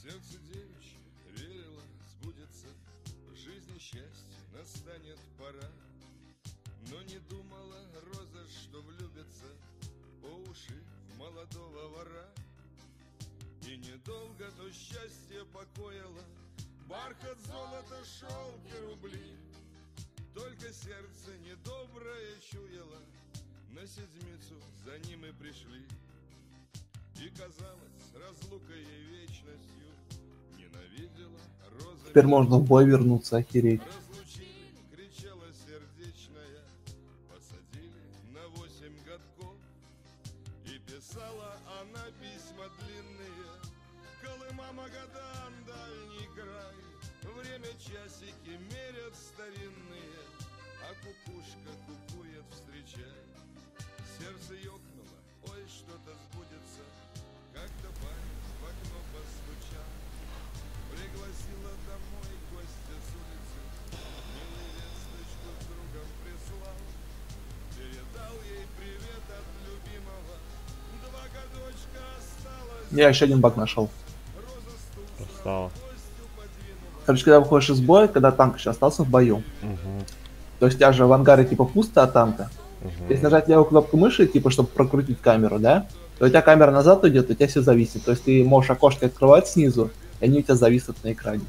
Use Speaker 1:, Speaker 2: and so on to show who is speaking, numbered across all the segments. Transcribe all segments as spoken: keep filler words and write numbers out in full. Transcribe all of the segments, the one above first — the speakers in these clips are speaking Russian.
Speaker 1: Сердце девичье верило, сбудется, в жизни счастье настанет пора. Но не думала роза, что влюбится по уши в молодого вора. И недолго то счастье покоило, бархат, золото, шелк и рубли. Только сердце недоброе чуяло, на седмицу за ним и пришли. И казалось, разлука ей вечностью ненавидела роза.
Speaker 2: Теперь можно в бой вернуться, охереть.
Speaker 1: Разлучили, кричала сердечная, посадили на восемь годков. И писала она письма длинные, Колыма, Магадан, дальний край. Время часики мерят старинные, а кукушка кукует, встречай. Сердце ёкнуло, ой, что-то сбудется. Как-то парень в окно постучал, пригласила домой гостя с улицы, милую весточку с другом прислал. Передал ей привет от любимого, два годочка осталось.
Speaker 2: Я еще один баг нашел.
Speaker 3: Осталось.
Speaker 2: Короче, когда выходишь из боя, когда танк еще остался в бою,
Speaker 3: Угу.
Speaker 2: то есть у тебя же в ангаре типа пусто от танка.
Speaker 3: Угу.
Speaker 2: Если нажать левую кнопку мыши, типа, чтобы прокрутить камеру, да, то у тебя камера назад уйдет, у тебя все зависит. То есть ты можешь окошко открывать снизу, и они у тебя зависнут на экране.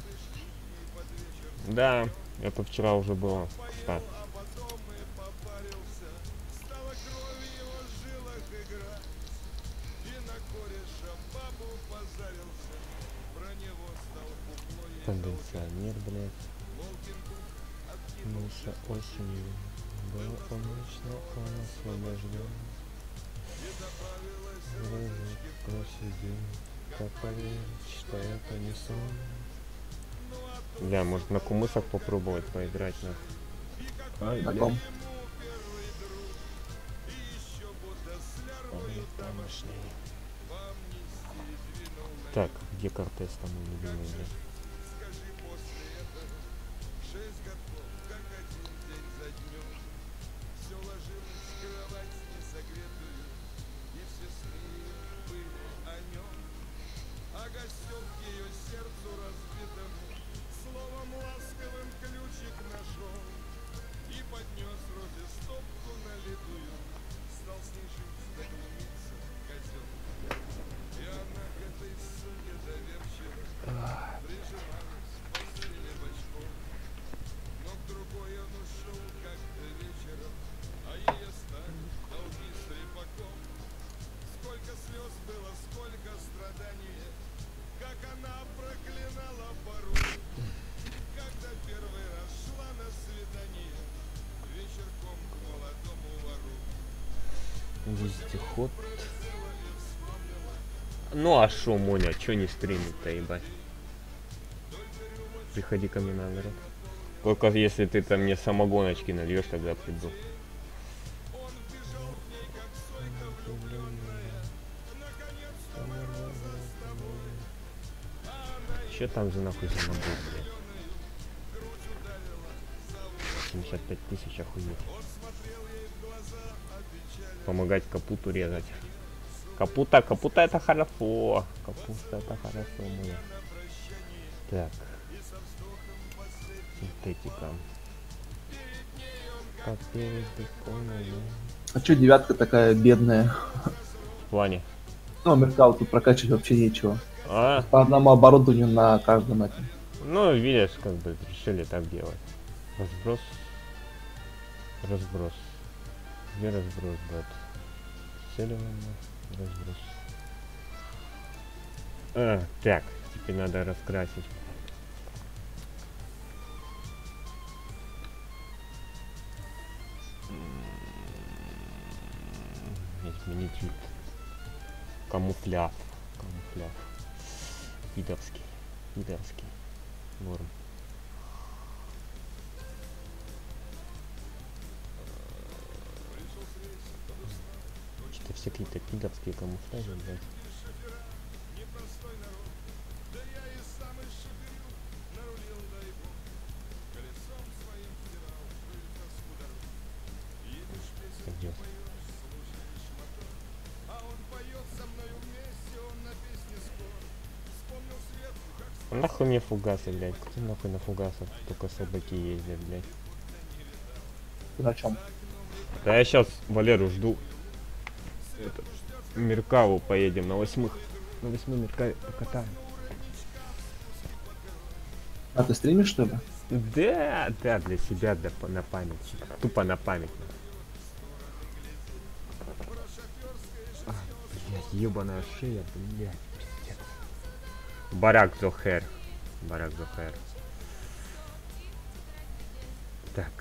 Speaker 3: Да, это вчера уже было, кстати. Кондиционер, блядь. Миша осенью был полночно, он освобожден. Просидел, как поверить, что это не сон. Бля, может на кумысах попробовать поиграть на.
Speaker 2: На ком?
Speaker 3: Так, где Кортес там мой любимый, да? Вездеход. Ну а шо, Моня, чё не стримить-то, ебать? Приходи ко мне на город. Только если ты там мне самогоночки нальешь, тогда приду. Че там за нахуй за набор, блядь? семьдесят пять тысяч, охуеть. Помогать капуту резать. Капута, капута это хорошо. Капуста это хорошо, моя. Так. Синтетика. Капец, бесполная.
Speaker 2: А чё девятка такая бедная?
Speaker 3: В плане.
Speaker 2: Ну, меркал тут прокачивать вообще нечего.
Speaker 3: А?
Speaker 2: По одному оборудованию на каждом этом.
Speaker 3: Ну, видишь, как бы решили так делать. Разброс. Разброс. Где разброс, брат? Целевание. Разброс. А, так, теперь надо раскрасить. Изменить вид. Камуфляж. Камуфляж. Пидорский. Пидорский. Норм. Что-то все какие-то пидорские камуфляжи, блядь. Пойдёт. Нахуй мне фугасы, блядь. Кто нахуй на фугасах? Только собаки ездят, блядь.
Speaker 2: Ты на чем?
Speaker 3: Да я сейчас Валеру жду. Это, Меркаву поедем на восьмых. На восьмой Меркаве покатаем.
Speaker 2: А ты стримишь, что ли?
Speaker 3: Да, да, для себя, да, по- на память. Тупо на память. А, блядь, ебаная шея, блядь, пиздец. Барак Зохер. Барак Зохер. Так.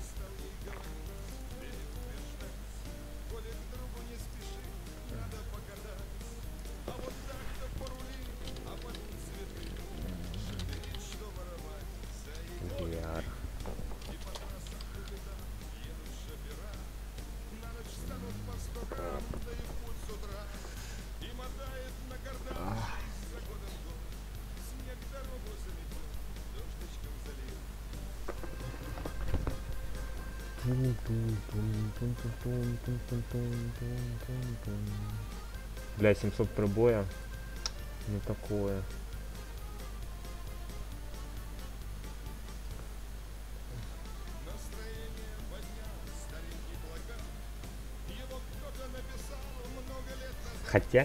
Speaker 3: Яр. Бля, семьсот пробоя. Ну такое. Хотя.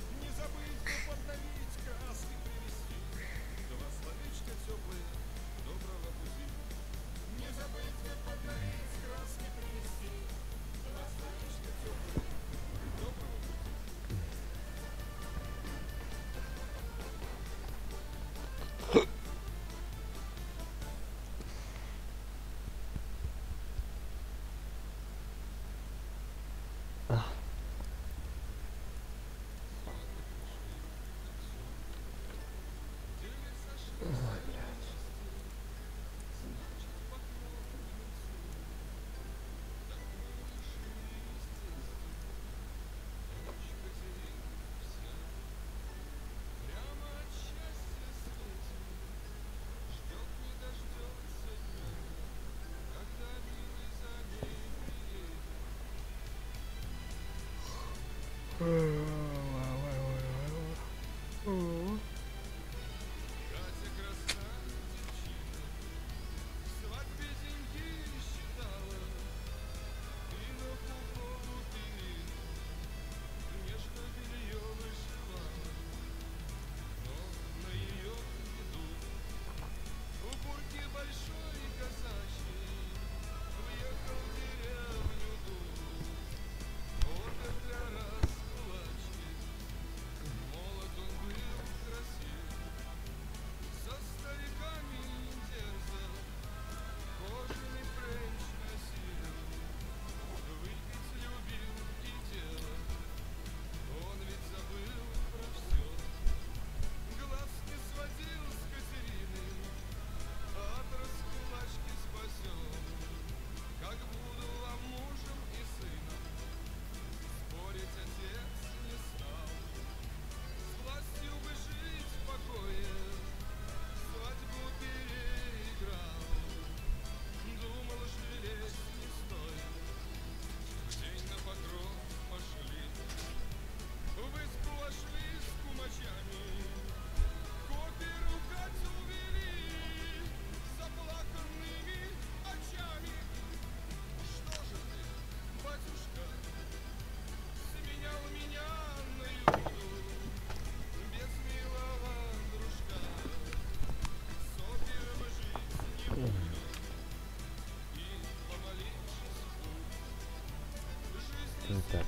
Speaker 3: Ну так.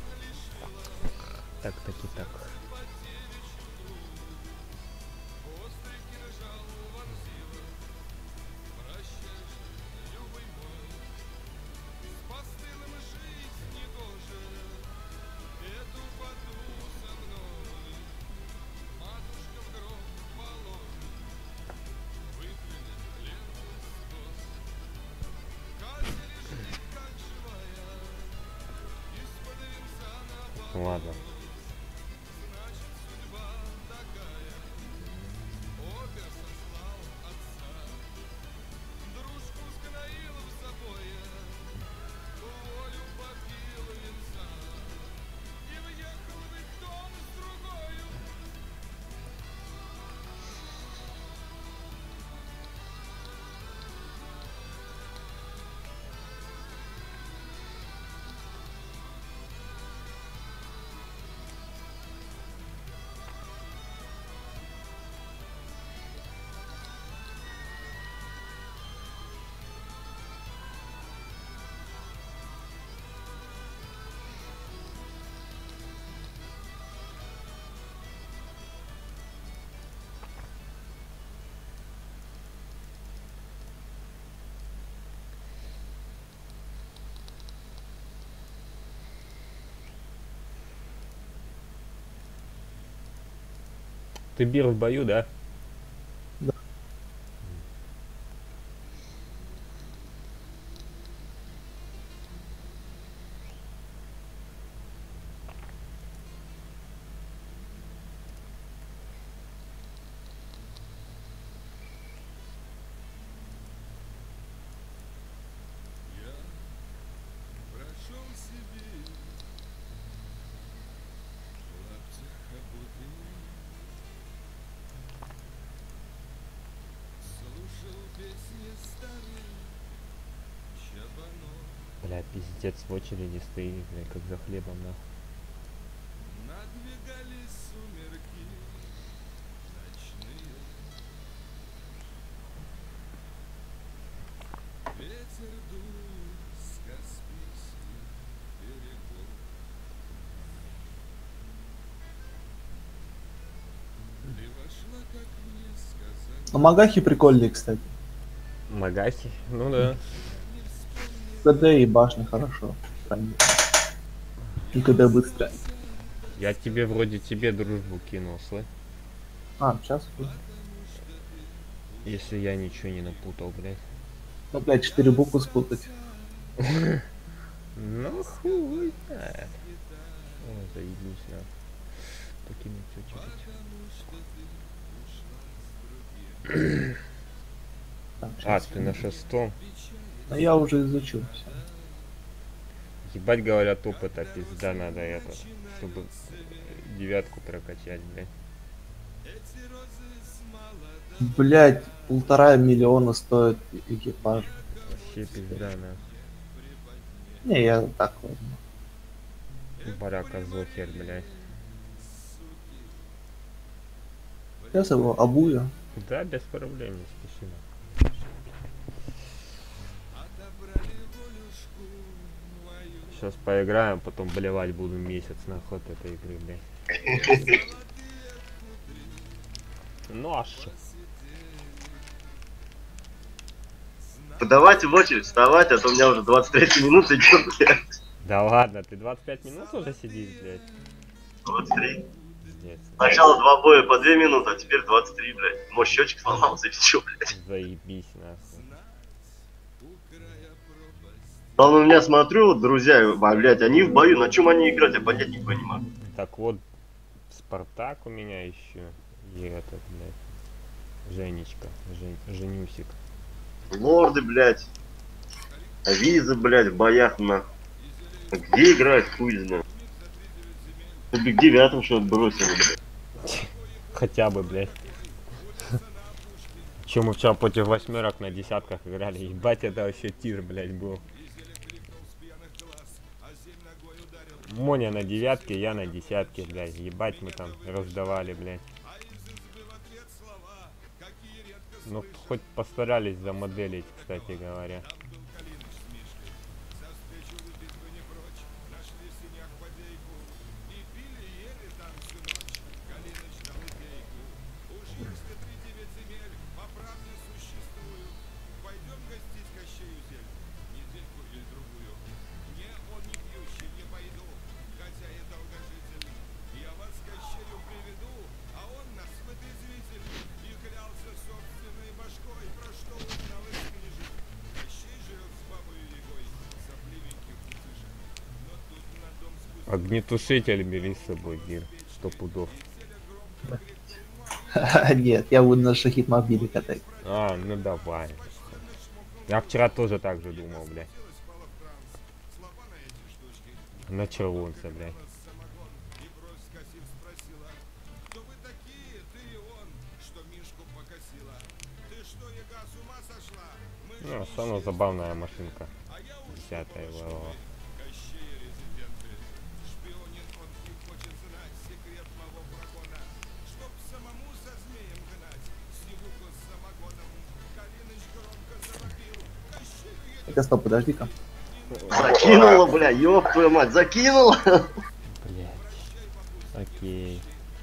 Speaker 3: Так, так и так. Ладно. Ты бир в бою, да?
Speaker 2: Да.
Speaker 1: Прошел себе в лаптях обутый, слушал песни старые Чабанов.
Speaker 3: Бля, пиздец, в очереди стоит, бля, как за хлебом, нахуй.
Speaker 1: Надвигались сумерки ночные. Ветер дует с Каспийских берегов. И вошла, как мне сказали,
Speaker 2: Но Магахи прикольные, кстати.
Speaker 3: Магахи? Ну да.
Speaker 2: КД и башня хорошо. И КД быстро.
Speaker 3: Я тебе вроде тебе дружбу кинул, слышь?
Speaker 2: А, сейчас.
Speaker 3: Если я ничего не напутал, блядь.
Speaker 2: Ну, блядь, четыре буквы спутать.
Speaker 3: Ну хуй знает. Ой, заебись, на. Покинуть очередь.
Speaker 2: Так,
Speaker 3: А,
Speaker 2: щас.
Speaker 3: ты на шестом.
Speaker 2: Ну, я уже изучил все.
Speaker 3: Ебать, говорят, опыта пизда надо это, чтобы девятку прокачать, блядь.
Speaker 2: Блядь, полтора миллиона стоит экипаж.
Speaker 3: Вообще пизда, на.
Speaker 2: Не, я так ладно.
Speaker 3: Барака Зохер, блядь.
Speaker 2: Сейчас его обую.
Speaker 3: Да, без проблем, не спеши. Сейчас поиграем, потом болевать буду месяц нахуй от этой игры, блядь. Ну а шо?
Speaker 4: Давайте в очередь вставать, а то у меня уже двадцать третья минута идет, блядь.
Speaker 3: Да ладно, ты двадцать пять минут уже сидишь, блядь?
Speaker 4: двадцать три.
Speaker 3: Пиздец.
Speaker 4: Сначала два боя по две минуты, а теперь двадцать три, блядь. Может, счетчик сломался или что, блядь.
Speaker 3: Заебись, нахуй.
Speaker 4: Ладно, у меня смотрю, вот, друзья, а, блядь, они в бою, на чем они играть, я понять не понимаю.
Speaker 3: Так вот, Спартак у меня еще. И этот, блядь. Женечка. Жен... Женюсик.
Speaker 4: Лорды, блядь. Виза, блядь, в боях, на. Где играть, хуй знает. Ты бы к девятым что бросил, блядь.
Speaker 3: Хотя бы, блядь. Че мы вчера против восьмерок на десятках играли? Ебать, это вообще тир, блядь, был. Моня на девятке, я на десятке, блядь. Ебать, мы там раздавали, блядь. Ну, хоть постарались замоделить, кстати говоря. Огнетушитель бери с собой, Гир. Сто пудов.
Speaker 2: Нет, я буду на шахид-мобиле катать.
Speaker 3: А, ну давай. Я вчера тоже так же думал, блядь. Началось, блядь. Ну, самая забавная машинка. Десятая ВЛО.
Speaker 2: Так, стоп, подожди-ка.
Speaker 4: Закинула, бля, ёб твою мать, закинула.
Speaker 3: Блядь. Окей.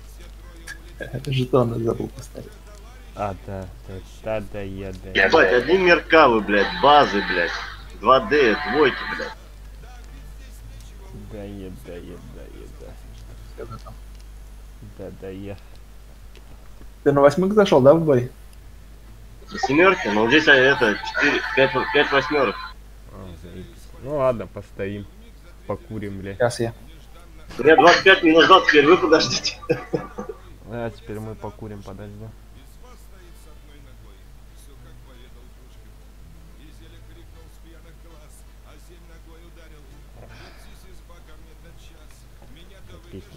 Speaker 2: Жетоны забыл поставить.
Speaker 3: А, да, да, да, да, я, да.
Speaker 4: Ебать, одни меркавы, блядь, базы, блядь. два дэ, двойки, блядь.
Speaker 3: Да, я, да, я, да, я, да.
Speaker 2: Всё готово.
Speaker 3: Да, да, я.
Speaker 2: Ты на восьмых зашел, да, в бой?
Speaker 4: Семерки, но здесь а, это четыре, пять, пять восьмерок.
Speaker 3: А, заебись. Ну ладно, постоим. Покурим, бля.
Speaker 2: Сейчас я.
Speaker 4: У меня двадцать пять минус двадцать, теперь вы подождите.
Speaker 3: А теперь мы покурим, подожди. Песня.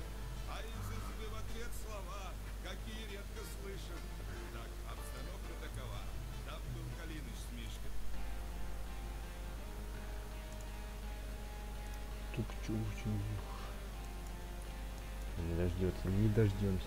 Speaker 3: Тук-чук-чук. Не дождется, не дождемся.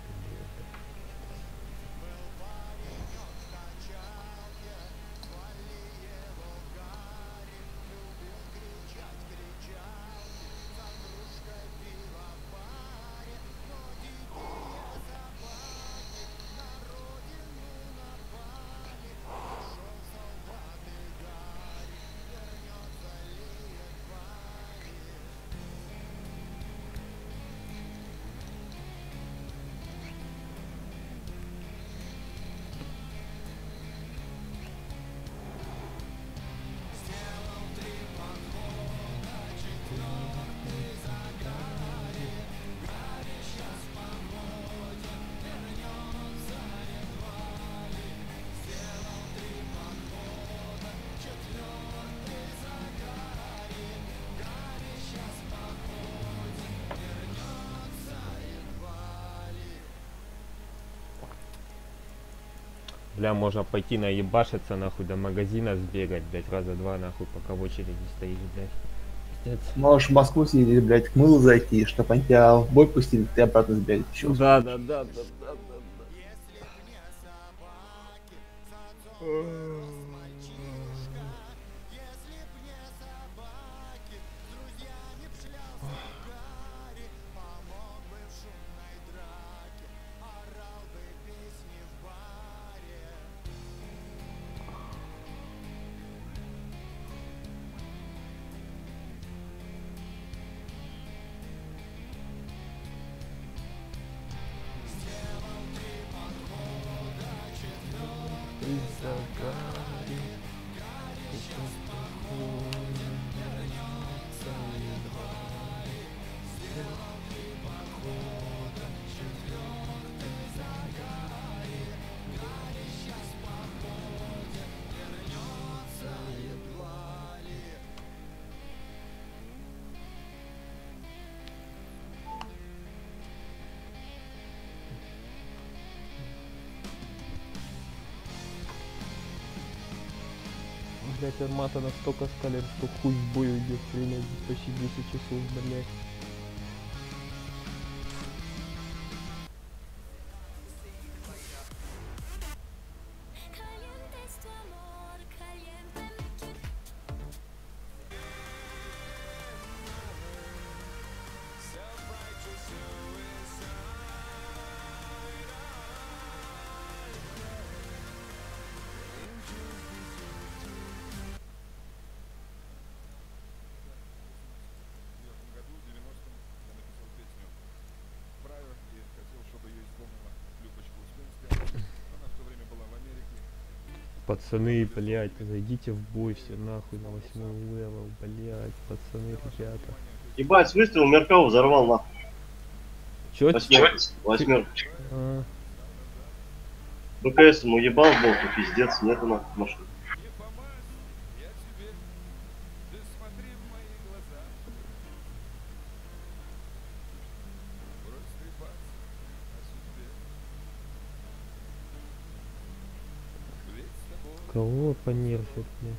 Speaker 3: Бля, можно пойти наебашиться нахуй до магазина сбегать, блять, раза два нахуй, пока в очереди стоишь, блять. Пиздец.
Speaker 2: Можешь в Москву съездить, блядь, к мылу зайти, чтоб они тебя в бой пустили, ты обратно сбегать еще.
Speaker 3: Да, да, да, да, да, да. Блять, армата настолько скалит, что хуй в бою идет, блядь, почти десять часов, блядь. Пацаны, блядь, зайдите в бой все нахуй на восьмой левел, блядь, пацаны, ребята.
Speaker 4: Ебать, с выстрела Меркава взорвал нахуй.
Speaker 3: Чё?
Speaker 4: Восьмерка. Восьмерка.
Speaker 3: А,
Speaker 4: БКС ему ебал в бок, и пиздец, нету нахуй машины.
Speaker 3: кого понерфят, блядь?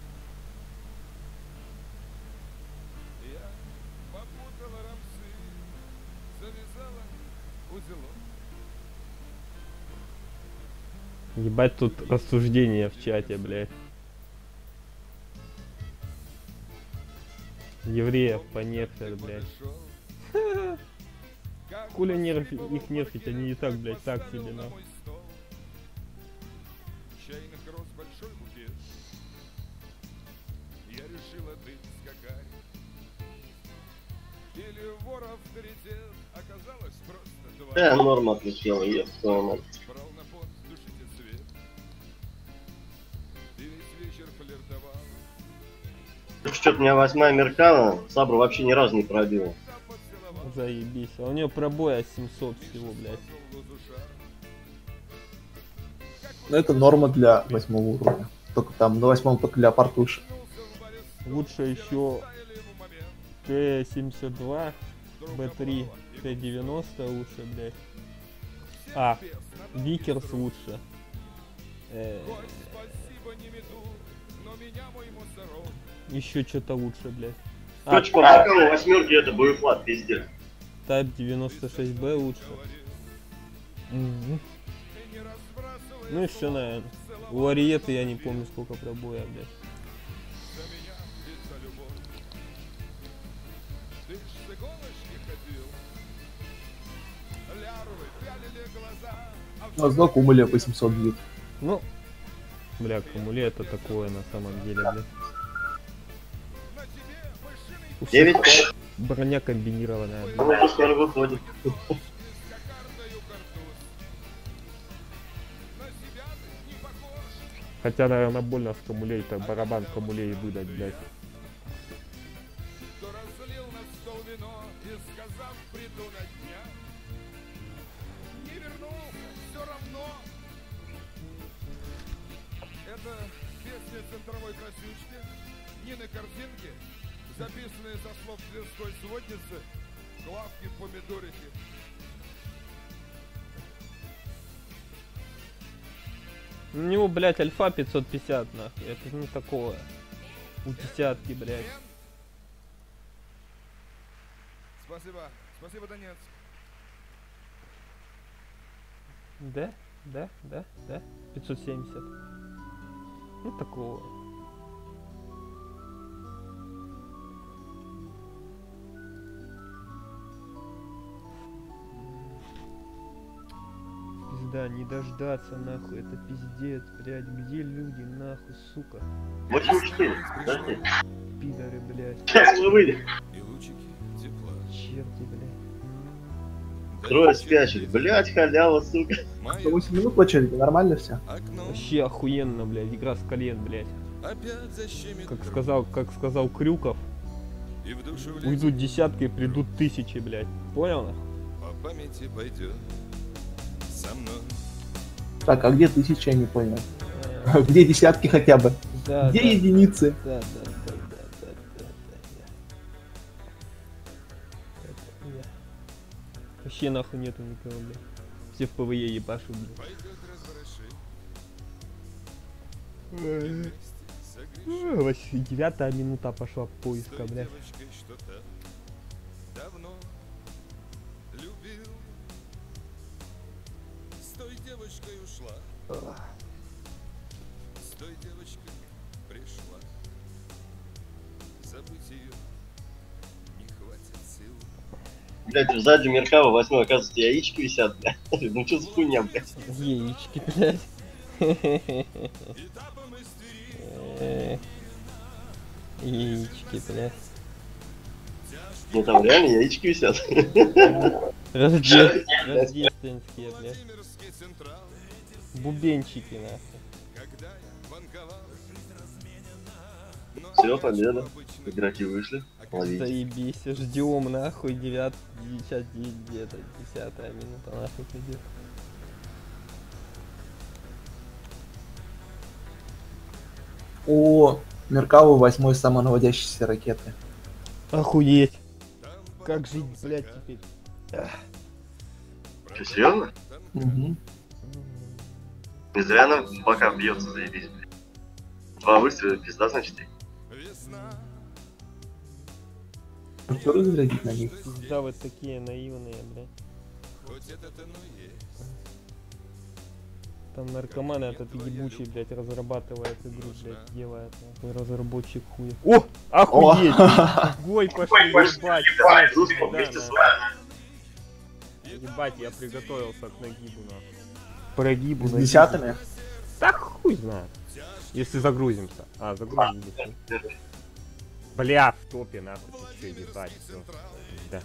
Speaker 3: Ебать, тут рассуждения в чате, блядь. Евреев понерфят, блядь. Хули нерф... их нерфить, они и так, блядь, так себе, нахуй.
Speaker 1: Чайных роз большой букет. Я решил отбыть скакать. Или вор авторитет оказалось просто два.
Speaker 4: Да, норма отлетела, еб твою мать. что-то у меня восьмая Меркана, Сабра вообще ни разу не пробила.
Speaker 3: Заебись. А у нее пробоя семьсот всего, блядь.
Speaker 2: Ну это норма для восьмого уровня. Только там на восьмом только для портуша.
Speaker 3: Лучше еще Т семьдесят два, Б три, Т девяносто лучше, блядь. А, Викерс лучше. Э, еще что-то лучше, блядь. А,
Speaker 4: Короче, по бокалу восьмерки это боефлат, пиздец.
Speaker 3: Тайп девяносто шесть Б лучше. Мгм. Ну и все, наверное. У Ариеты я не помню сколько пробоя, блядь.
Speaker 2: Ну, а сдок умыли восемьсот бьют.
Speaker 3: Ну, бля, Кумуле это такое на самом деле, блядь. У всех
Speaker 4: девять пять.
Speaker 3: броня комбинированная, блядь.
Speaker 4: Он уже скоро выходит.
Speaker 3: Хотя, наверное, больно с Камулей-то барабан Камулей выдать, блядь.
Speaker 1: Это песня центровой красючки Нины Картинки, записанная со слов Тверской сводницы Клавки Помидорики.
Speaker 3: У него, блядь, альфа пятьсот пятьдесят, нахуй. Это не такое. У десятки, блядь.
Speaker 1: Спасибо, спасибо, Донецк.
Speaker 3: Да, да, да, да. пятьсот семьдесят. Ну такого. Пизда, не дождаться, нахуй. Это пиздец, блядь. Где люди, нахуй, сука?
Speaker 4: восемь четыре. Подожди.
Speaker 3: Пидоры, блядь.
Speaker 4: Сейчас мы выйдем.
Speaker 1: И лучики тепла.
Speaker 3: Черти, блядь.
Speaker 4: Трое спящих. Блять, халява, сука.
Speaker 2: сто восемь минут в очереди, нормально все?
Speaker 1: Окно
Speaker 3: Вообще охуенно, блядь. Игра с колен, блядь.
Speaker 1: опять защемит.
Speaker 3: Как сказал, как сказал Крюков,
Speaker 1: И в душу влезет.
Speaker 3: уйдут десятки, придут тысячи, блядь. Понял, нахуй?
Speaker 1: По памяти пойдет со мной.
Speaker 2: Так, а где тысячи, я не понял. Где десятки хотя бы?
Speaker 3: Да,
Speaker 2: Где
Speaker 3: да,
Speaker 2: единицы?
Speaker 3: да, да, да, да, да, да, да. Это я. Вообще нахуй нету никого, блядь. Все в ПВЕ ебашут, блядь.
Speaker 1: Пойдет разворошить.
Speaker 3: Ой, вообще девятая минута пошла поиска,
Speaker 1: Той
Speaker 3: блядь.
Speaker 1: девочкой что-то давно любил. С той девочкой ушла. С той девочкой пришла. Забыть ее не хватит сил.
Speaker 4: Блять, сзади Меркава восьмой, оказывается, яички висят, блядь. Ну что за хуйня, блядь.
Speaker 3: Яички, блядь.
Speaker 1: Этапом истерии
Speaker 3: Э, Яички, блядь.
Speaker 4: Ну там реально яички висят.
Speaker 3: Рожде- Рождественские, блядь.
Speaker 1: Владимирский централ.
Speaker 3: Бубенчики, нахуй.
Speaker 1: Когда я банковал.
Speaker 4: Все, победа. Игроки вышли. Ловите.
Speaker 3: Заебись, ждем нахуй, девят, сейчас где-то десятая минута нахуй придет.
Speaker 2: О, Меркаву восьмой самонаводящейся ракеты.
Speaker 3: Охуеть. Как жить, блядь, теперь?
Speaker 4: Что, серьезно?
Speaker 2: Угу.
Speaker 4: Не зря она пока бьется, заебись, блядь. Два выстрела, пизда, значит.
Speaker 1: Весна.
Speaker 2: Что разрядить на них?
Speaker 3: Да, вот такие наивные, блядь.
Speaker 1: Хоть это-то ну есть.
Speaker 3: Там наркоман этот ебучий, блядь, разрабатывает игру, блядь, делает. Нахуй, разработчик хуя. О! Охуеть! Гой пошли, ебать!
Speaker 4: Давай,
Speaker 3: всё,
Speaker 4: русском
Speaker 3: да,
Speaker 4: вместе
Speaker 3: да.
Speaker 4: с вами.
Speaker 3: Ебать, я приготовился к нагибу, нахуй. Прогибу,
Speaker 2: С
Speaker 3: нагибу.
Speaker 2: десятыми?
Speaker 3: Так хуй знает. Если загрузимся. А, загрузимся. Бля, в топе, нахуй, ты чё, ебать, всё. Да.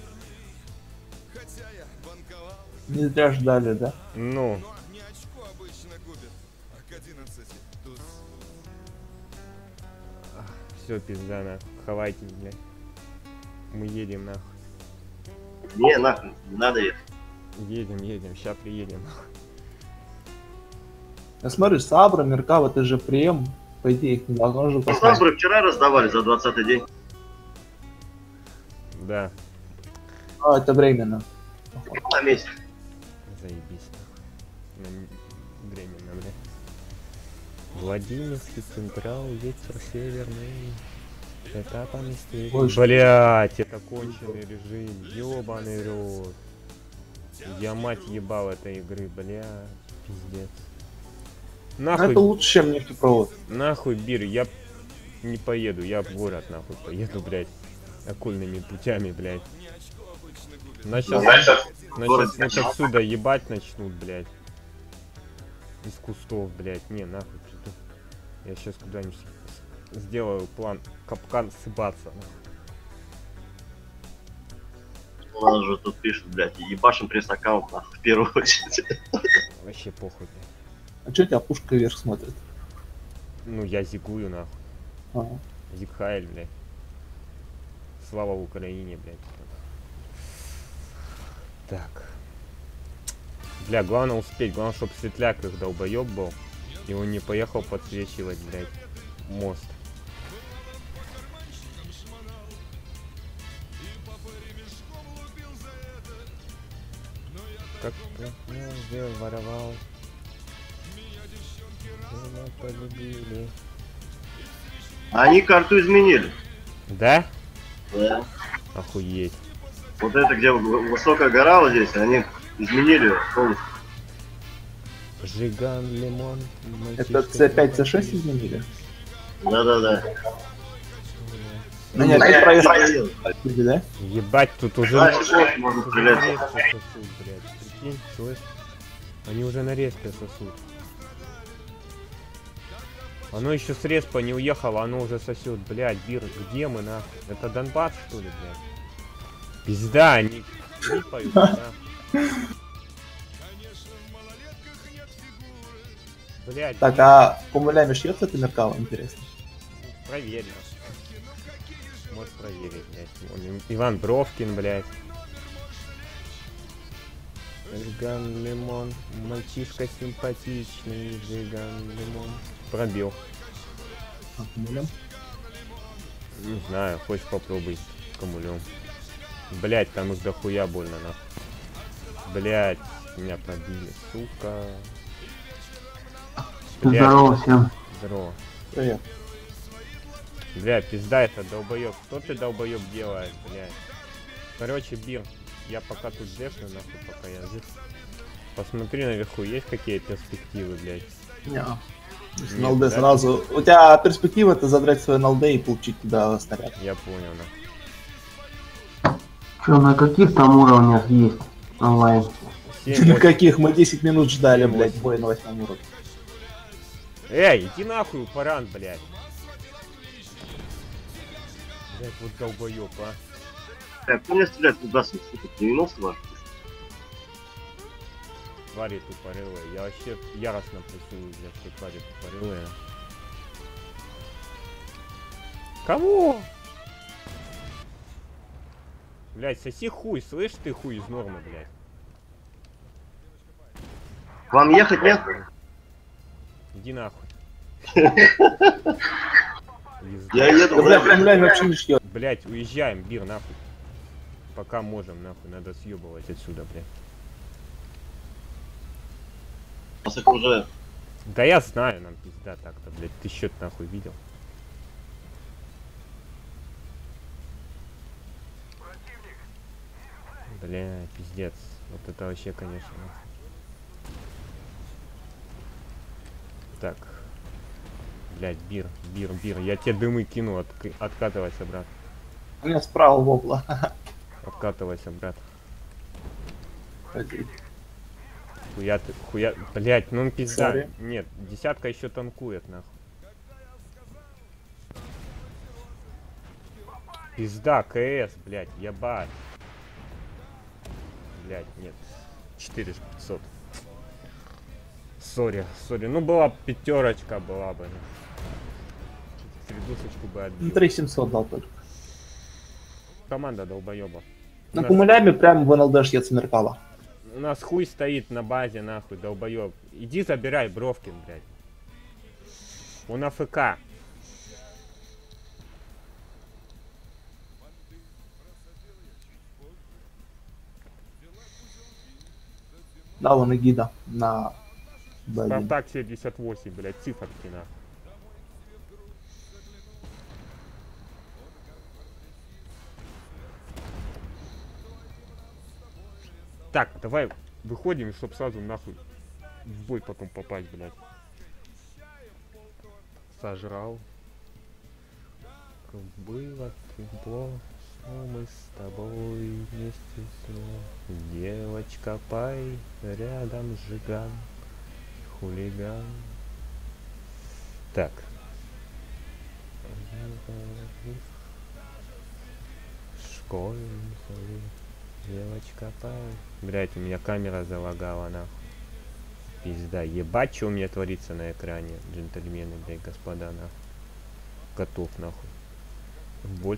Speaker 1: Хотя я банковал.
Speaker 2: Не зря ждали, да?
Speaker 3: Ну,
Speaker 1: Но не очко обычно губит, а к одиннадцати туз.
Speaker 3: Все, пизда, нахуй. Хавайтесь, блядь. Мы едем, нахуй.
Speaker 4: Не, нахуй, не надо ехать.
Speaker 3: Едем, едем, сейчас приедем.
Speaker 2: Я смотрю, Сабра, Меркава, это же прем. По идее, их не должно же
Speaker 4: Ну,
Speaker 2: поставить.
Speaker 4: Сабры вчера раздавали за двадцатый день.
Speaker 3: Да,
Speaker 2: А, это временно.
Speaker 4: На месяц.
Speaker 3: заебись, нахуй. На- Временно, блядь. Владимирский Централ, ветер северный. Этапами степи.
Speaker 2: Ой,
Speaker 3: Блять, это конченый режим. Ёбаный рот. Я мать ебал этой игры, бля. Пиздец.
Speaker 2: Но
Speaker 3: Нахуй,
Speaker 2: это лучше, чем нефтепровод.
Speaker 3: нахуй, Бир, я не поеду, я в город нахуй поеду, блядь. Окольными путями, блядь. Нас
Speaker 4: Ну,
Speaker 3: сейчас,
Speaker 4: сейчас
Speaker 3: нас
Speaker 4: город
Speaker 3: щас вот отсюда ебать начнут, блядь. Из кустов, блядь. Не, нахуй, приду. Я сейчас куда-нибудь с- сделаю план капкан сыбаться. Нахуй.
Speaker 4: у нас же тут пишут, блядь, ебашим пресс-аккаунт, нахуй, в первую очередь.
Speaker 3: Вообще похуй, блядь.
Speaker 2: А чё у тебя пушка вверх смотрит?
Speaker 3: Ну, я зигую, нахуй.
Speaker 2: Ага.
Speaker 3: Зигхайль, блядь. Слава Украине, блядь. Так. Бля, главное успеть. Главное, чтобы светляк их долбоёб был. И он не поехал подсвечивать, блядь, мост. Как я воровал. Меня полюбили.
Speaker 4: Они карту изменили.
Speaker 3: Да?
Speaker 4: Да.
Speaker 3: Охуеть.
Speaker 4: Вот это, где в- высокая гора вот здесь, они изменили её полностью.
Speaker 3: Жиган, лимон.
Speaker 2: Это С пять, С шесть изменили?
Speaker 4: Да-да-да.
Speaker 2: Ну, не, опять проезд, да?
Speaker 3: Ебать, тут уже...
Speaker 4: Да, сейчас можно
Speaker 3: тут уже на
Speaker 4: стрелять.
Speaker 3: респе сосут, блядь. Прикинь, слышь? Они уже на респе сосут. Оно еще с респа не уехало, оно уже сосет. Блядь, Бир, где мы, нахуй? Это Донбасс, что ли, блядь? Пизда, они клипают, нахуй. Блядь,
Speaker 2: Так, а Кумулями шьется это Меркава, интересно?
Speaker 3: проверь, нахуй. Можешь проверить, блядь. Вон Иван Бровкин, блядь. Жиган Лимон, мальчишка симпатичный, Жиган Лимон. Пробил.
Speaker 2: А, Кумулям?
Speaker 3: Не знаю, хочешь попробуй камулем. Блять, там их дохуя больно, нахуй. Блять, меня пробили, сука. Блядь,
Speaker 5: Здорово всем.
Speaker 3: здорово.
Speaker 2: Привет.
Speaker 3: Бля, пизда это долбоёб. Что ты долбоёб делаешь, блядь? Короче, Бир, я пока тут дешну, нахуй, пока я жив. Посмотри наверху, есть какие перспективы, блядь?
Speaker 2: Не.
Speaker 3: Нет,
Speaker 2: На ЛД
Speaker 3: да?
Speaker 2: сразу. У тебя перспектива это задрать свой на ЛД и получить туда снаряд.
Speaker 3: Я понял, нахуй.
Speaker 5: Что, на каких там уровнях есть онлайн?
Speaker 3: Семь,
Speaker 2: На
Speaker 3: восемь.
Speaker 2: каких мы десять минут ждали,
Speaker 3: семь,
Speaker 2: блядь,
Speaker 3: восемь.
Speaker 2: бой на восьмом уровне.
Speaker 3: Эй, иди нахуй, упоран, блядь. Блядь, вот долбоёб, а.
Speaker 4: Как у меня стрелять туда, сука, девяносто ваш?
Speaker 3: Твари тупорылые. Я вообще яростно прессую, блядь, что твари тупорылые. Кого? Блядь, соси хуй, слышь ты хуй из нормы, блядь.
Speaker 4: К вам ехать нет?
Speaker 3: Иди нахуй.
Speaker 4: Я еду,
Speaker 2: Да, блядь,
Speaker 4: блядь.
Speaker 2: Кумулями вообще не шьет.
Speaker 3: Блядь, уезжаем, Бир, нахуй. Пока можем, нахуй, надо съебывать отсюда, блядь.
Speaker 4: Нас их уже...
Speaker 3: Да я знаю, нам пизда так-то, блядь. Ты счет нахуй видел? Бля, пиздец. Вот это вообще, конечно. нахуй. Так. Блядь, Бир, Бир, Бир. Я тебе дымы кину, от... откатывайся, брат.
Speaker 2: У меня справа вопла.
Speaker 3: Откатывайся, брат.
Speaker 2: Пойди.
Speaker 3: Хуя ты, хуя... Блядь, ну пизда.
Speaker 2: Sorry.
Speaker 3: Нет, десятка еще танкует, нахуй. Пизда, КС, блядь, ебать. Блядь, нет. четыре пятьсот. Сори, сори. Ну была б пятерочка, была бы. Передушечку бы
Speaker 2: Ну,
Speaker 3: отбил.
Speaker 2: три семьсот дал только.
Speaker 3: Команда долбоебов. У
Speaker 2: На
Speaker 3: нас-
Speaker 2: кумуляме прям в эн эл дэ шьет смеркало.
Speaker 3: У нас хуй стоит на базе, нахуй, долбоеб. Иди забирай Бровкин, блядь. Он АФК.
Speaker 2: Да, вон и гида на Б один.
Speaker 3: Спартак семьдесят восемь, блядь, циферки, нахуй. Так, давай выходим, чтоб сразу нахуй в бой потом попасть, блядь. Сожрал. Как было тепло, что мы с тобой вместе снова. Девочка, пай, рядом жиган, хулиган. Так. Школьный девочка, пай. Блять, у меня камера залагала, нахуй. Пизда, ебать, что у меня творится на экране, джентльмены, блядь, господа, нахуй. Готов, нахуй. Боль.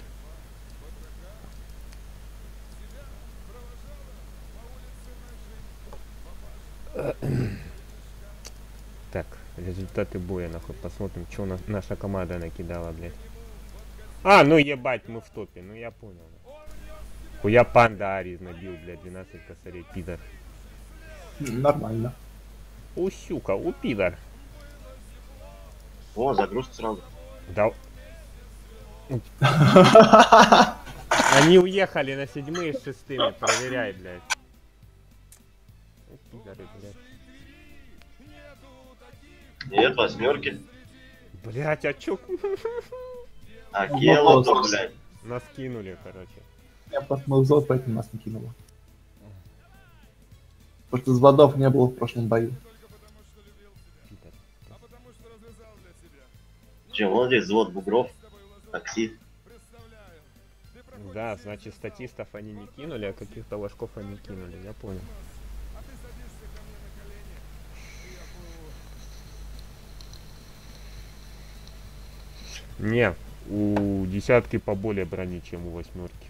Speaker 3: Так, результаты боя, нахуй, посмотрим, что на наша команда накидала, блядь. А, ну ебать, мы в топе, ну я понял. Хуя панда Арис набил, блядь, двенадцать косарей, пидор.
Speaker 2: Нормально.
Speaker 3: У сюка, у пидор.
Speaker 4: О, загрузка сразу.
Speaker 3: Да. Они уехали на седьмые с шестыми, проверяй, блядь. У пидоры, блядь.
Speaker 4: Нет, восьмерки.
Speaker 3: Блядь, а чё?
Speaker 4: А Кело, то,
Speaker 2: вопрос.
Speaker 4: блядь.
Speaker 3: Нас кинули, короче.
Speaker 2: Я посмотрел зод, поэтому нас не кинуло. Потому что взводов не было в прошлом бою.
Speaker 3: Пидор.
Speaker 4: Че, вон здесь взвод бугров. Такси.
Speaker 3: Да, значит, статистов они не кинули, а каких-то ложков они кинули, я понял. Не, у десятки поболее брони, чем у восьмерки.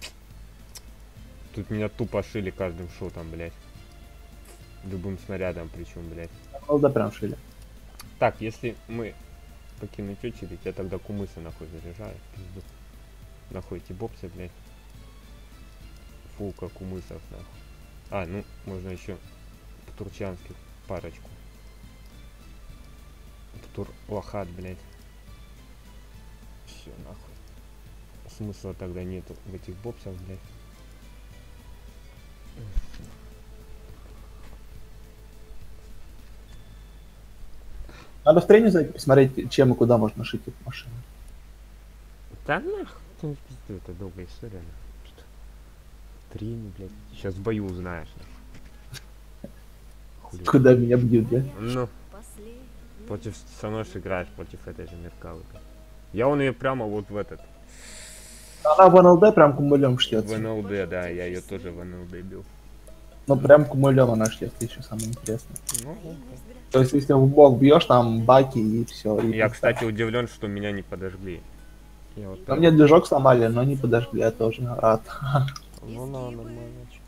Speaker 3: Тут меня тупо шили каждым шотом, блядь. Любым снарядом причем, блядь.
Speaker 2: Ну да, прям шили.
Speaker 3: Так, если мы покинуть очередь, я тогда кумыса нахуй заряжаю. Пизду. Нахуй эти боксы, блядь. Фулка кумысов, нахуй. А, ну, можно еще птурчанских парочку. Птур лохат, блядь. Все, нахуй. Смысла тогда нету в этих боксах, блядь.
Speaker 2: Надо в тренинг зайти, посмотреть, чем и куда можно шить эту машину.
Speaker 3: Да нахуй, ты не пизду, это долгая история, нахуй. Три, блядь. Сейчас в бою узнаешь, нахуй. Хули.
Speaker 2: Куда меня бьют, да?
Speaker 3: Ну, против со мной ж играешь, против этой же Меркалы. Я он ее прямо вот в этот.
Speaker 2: Она в эн эл дэ прям кумулем
Speaker 3: В
Speaker 2: шьется.
Speaker 3: эн эл дэ, да, я ее тоже в эн эл дэ бил.
Speaker 2: Ну прям кумулем она шьется, еще самое интересное.
Speaker 3: Ну, ну,
Speaker 2: То есть если в бок бьешь, там баки и все.
Speaker 3: ну. Я, кстати, удивлен, что меня не подожгли. Я вот
Speaker 2: А
Speaker 3: прям-
Speaker 2: мне движок сломали, но не подожгли, я тоже рад.
Speaker 3: Ну, на, нормально. чё.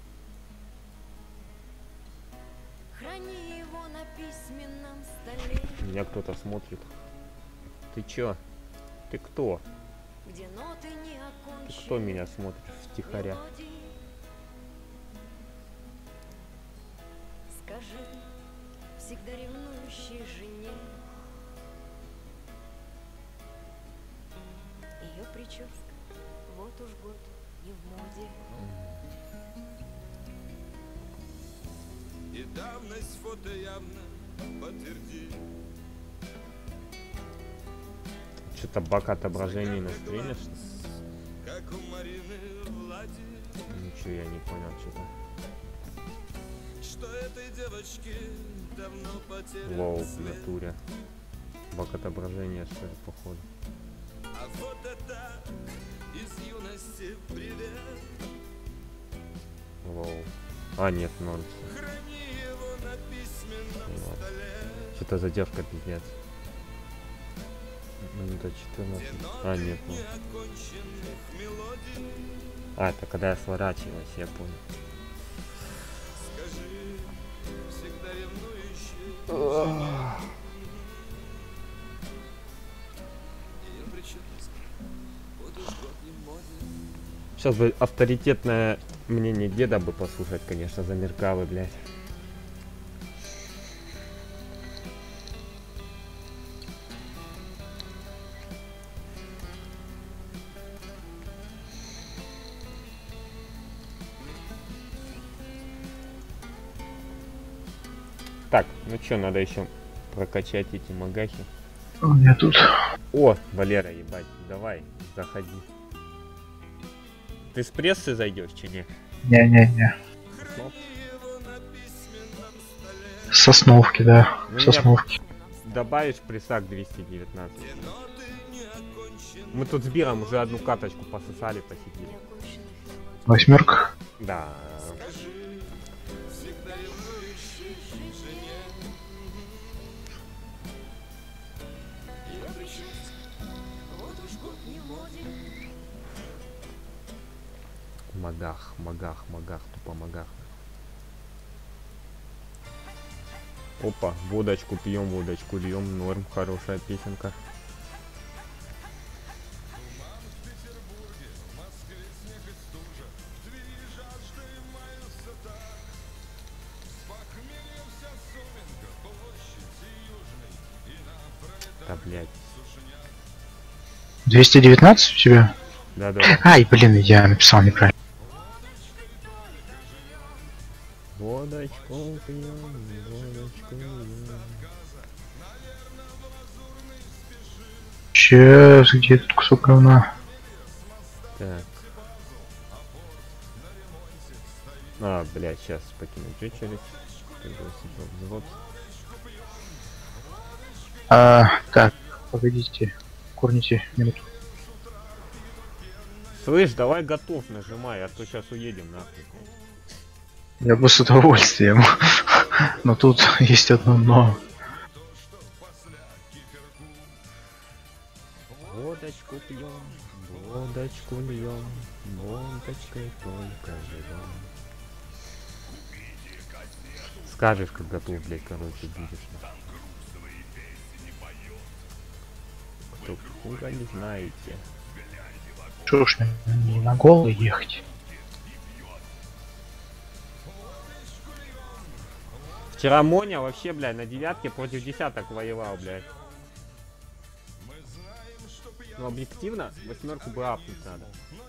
Speaker 6: Храни его на письменном столе,
Speaker 3: Меня кто-то смотрит. Ты чё? Ты кто?
Speaker 6: где ноты не
Speaker 3: Ты
Speaker 6: окончены.
Speaker 3: кто меня смотрит втихаря?
Speaker 6: мелодии. Скажи всегда ревнующей жене, ее прическа вот уж год не в моде.
Speaker 1: И давность фото явно подтвердит.
Speaker 3: Что-то бак отображений на стриме, что ли?
Speaker 1: Как у Марины Влади,
Speaker 3: Ничего я не понял, что-то.
Speaker 1: что этой девочке давно потерян
Speaker 3: Лоу, в
Speaker 1: след.
Speaker 3: натуре. Бак отображения, что ли, походу.
Speaker 1: А вот это из юности привет.
Speaker 3: Лоу. А, нет, ноль.
Speaker 1: Храни его на письменном
Speaker 3: Вот.
Speaker 1: столе.
Speaker 3: Что-то задержка, пиздец. Минута четырнадцать. А, нет, ну. А, это когда я сворачиваюсь, я понял. Сейчас бы авторитетное мнение деда бы послушать, конечно, за Меркавы, блядь. Так, ну чё, надо еще прокачать эти магахи.
Speaker 5: У меня тут.
Speaker 3: О, Валера, ебать, давай, заходи. Ты с прессы зайдешь, че не?
Speaker 5: Не-не-не.
Speaker 3: Ну,
Speaker 5: Сосновки, да.
Speaker 3: Ну,
Speaker 5: Сосновки.
Speaker 3: добавишь прессак двести девятнадцать. Мы тут с Биром уже одну каточку пососали, посидели.
Speaker 5: Восьмерка.
Speaker 3: Да. Магах, магах, магах, тупо магах. Опа, водочку пьем, водочку льем, норм, хорошая песенка. Да, блядь.
Speaker 5: двести девятнадцать у тебя?
Speaker 3: Да-да.
Speaker 5: Ай, блин, я написал неправильно.
Speaker 3: Водочку пьем, водочку льем.
Speaker 5: Сейчас, где тут кусок говна?
Speaker 3: Так. А, блядь, сейчас покинуть очередь. Взвод.
Speaker 5: А, так, погодите, курните минуту.
Speaker 3: Слышь, давай готов нажимай, а то сейчас уедем нахуй.
Speaker 5: Я бы с удовольствием. Но тут есть одно но.
Speaker 3: Водочку пьем, водочку льем, водочкой только живем. Скажешь, как готов, блядь, короче, будешь. Кто хуга не знаете.
Speaker 5: Чё ж не на голову ехать?
Speaker 3: Вчера Моня вообще, блядь, на девятке против десяток воевал, блядь. Ну, объективно, восьмерку бы апнуть надо.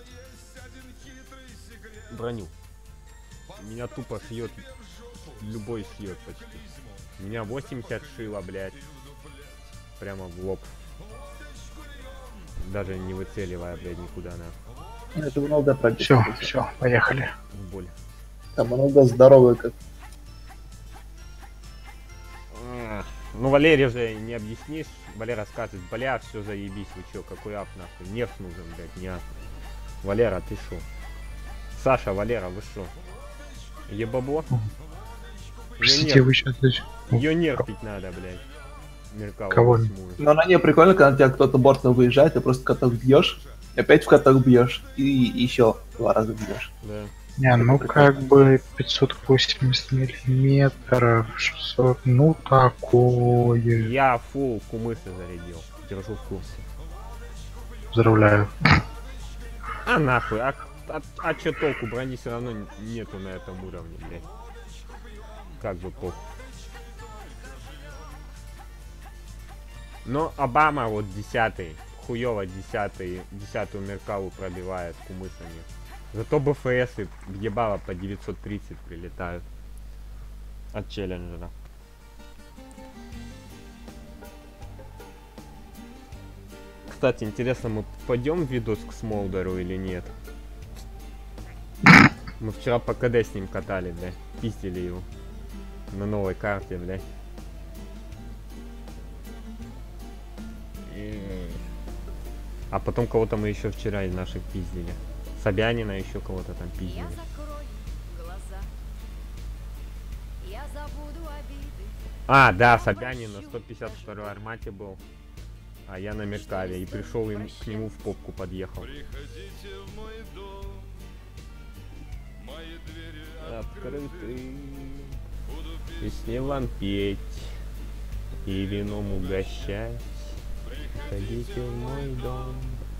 Speaker 3: Броню. Меня тупо шьет. Любой шьет почти. Меня восемьдесят шило, блядь. Прямо в лоб. Даже не выцеливая, блядь, никуда на.
Speaker 2: Это много пробить.
Speaker 5: Все, все, поехали.
Speaker 3: В боль.
Speaker 2: Там много здоровый как.
Speaker 3: Ну, Валере же не объяснишь. Валера скажет, бля, все заебись, вы чё, какой ап нахуй? Нефть нужен, блядь, не ап. Валера, ты шо? Саша, Валера, вы шо? Ебабо?
Speaker 5: Простите, вы сейчас...
Speaker 3: Ее нерфить надо, блядь. Меркаву
Speaker 5: Кого?
Speaker 3: восьмую.
Speaker 2: Но на ней прикольно, когда на тебя кто-то бортно выезжает, ты просто каток бьешь, опять в каток бьешь, и еще два раза бьешь.
Speaker 3: Да.
Speaker 5: Не, ну как бы пятьсот восемьдесят миллиметров, шестьсот, ну такое.
Speaker 3: Я фул кумысы зарядил. Держу в курсе.
Speaker 5: Поздравляю.
Speaker 3: А нахуй, а, а, а чё толку? Брони все равно нету на этом уровне, блядь. Как бы похуй. Но Обама вот десятый, хуёво десятый, десятую Меркаву пробивает кумысами. Зато БФСы ебало по девятьсот тридцать прилетают от челленджера. Кстати, интересно, мы пойдем в видос к Смолдеру или нет? Мы вчера по КД с ним катали, блядь, пиздили его на новой карте, блядь. А потом кого-то мы еще вчера из наших пиздили. Собянина еще кого-то там пиздили.
Speaker 6: Я закрою глаза. Я забуду обиды.
Speaker 3: А, да, Собянин на сто пятьдесят второй армате был. А я на Меркаве и пришел ему, к нему в попку подъехал. Открыты. Песни вам петь и вином угощать. Ходите в мой дом.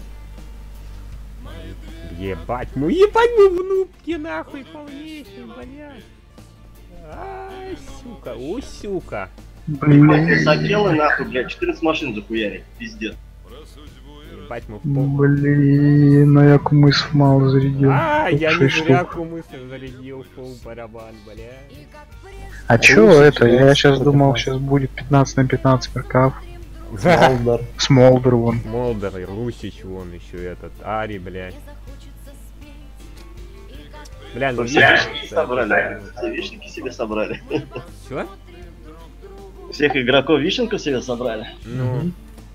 Speaker 3: Ебать, ну ебать мы в нубке нахуй полнейший, блядь. Ай, сука, о, сука.
Speaker 4: Блин. Сокелы нахуй, блядь, четырнадцать машин захуяли, пиздец.
Speaker 3: Ебать мы в попку.
Speaker 5: Блин, а я кумыс мало зарядил.
Speaker 3: А,
Speaker 5: Тут
Speaker 3: я не
Speaker 5: шесть
Speaker 3: зря
Speaker 5: штук.
Speaker 3: кумыслы зарядил фул барабан, бля.
Speaker 5: А чё это? Я сейчас думал, сейчас будет пятнадцать на пятнадцать меркав.
Speaker 2: Молдер.
Speaker 5: Смолдер вон.
Speaker 3: Молдер, и Русич вон еще этот, Ари, блядь. Бля, ну
Speaker 4: Все
Speaker 3: видишь,
Speaker 4: вишенки собрали. Все вишенки себе собрали.
Speaker 3: Чё?
Speaker 4: Всех игроков вишенку себе собрали.
Speaker 3: Ну,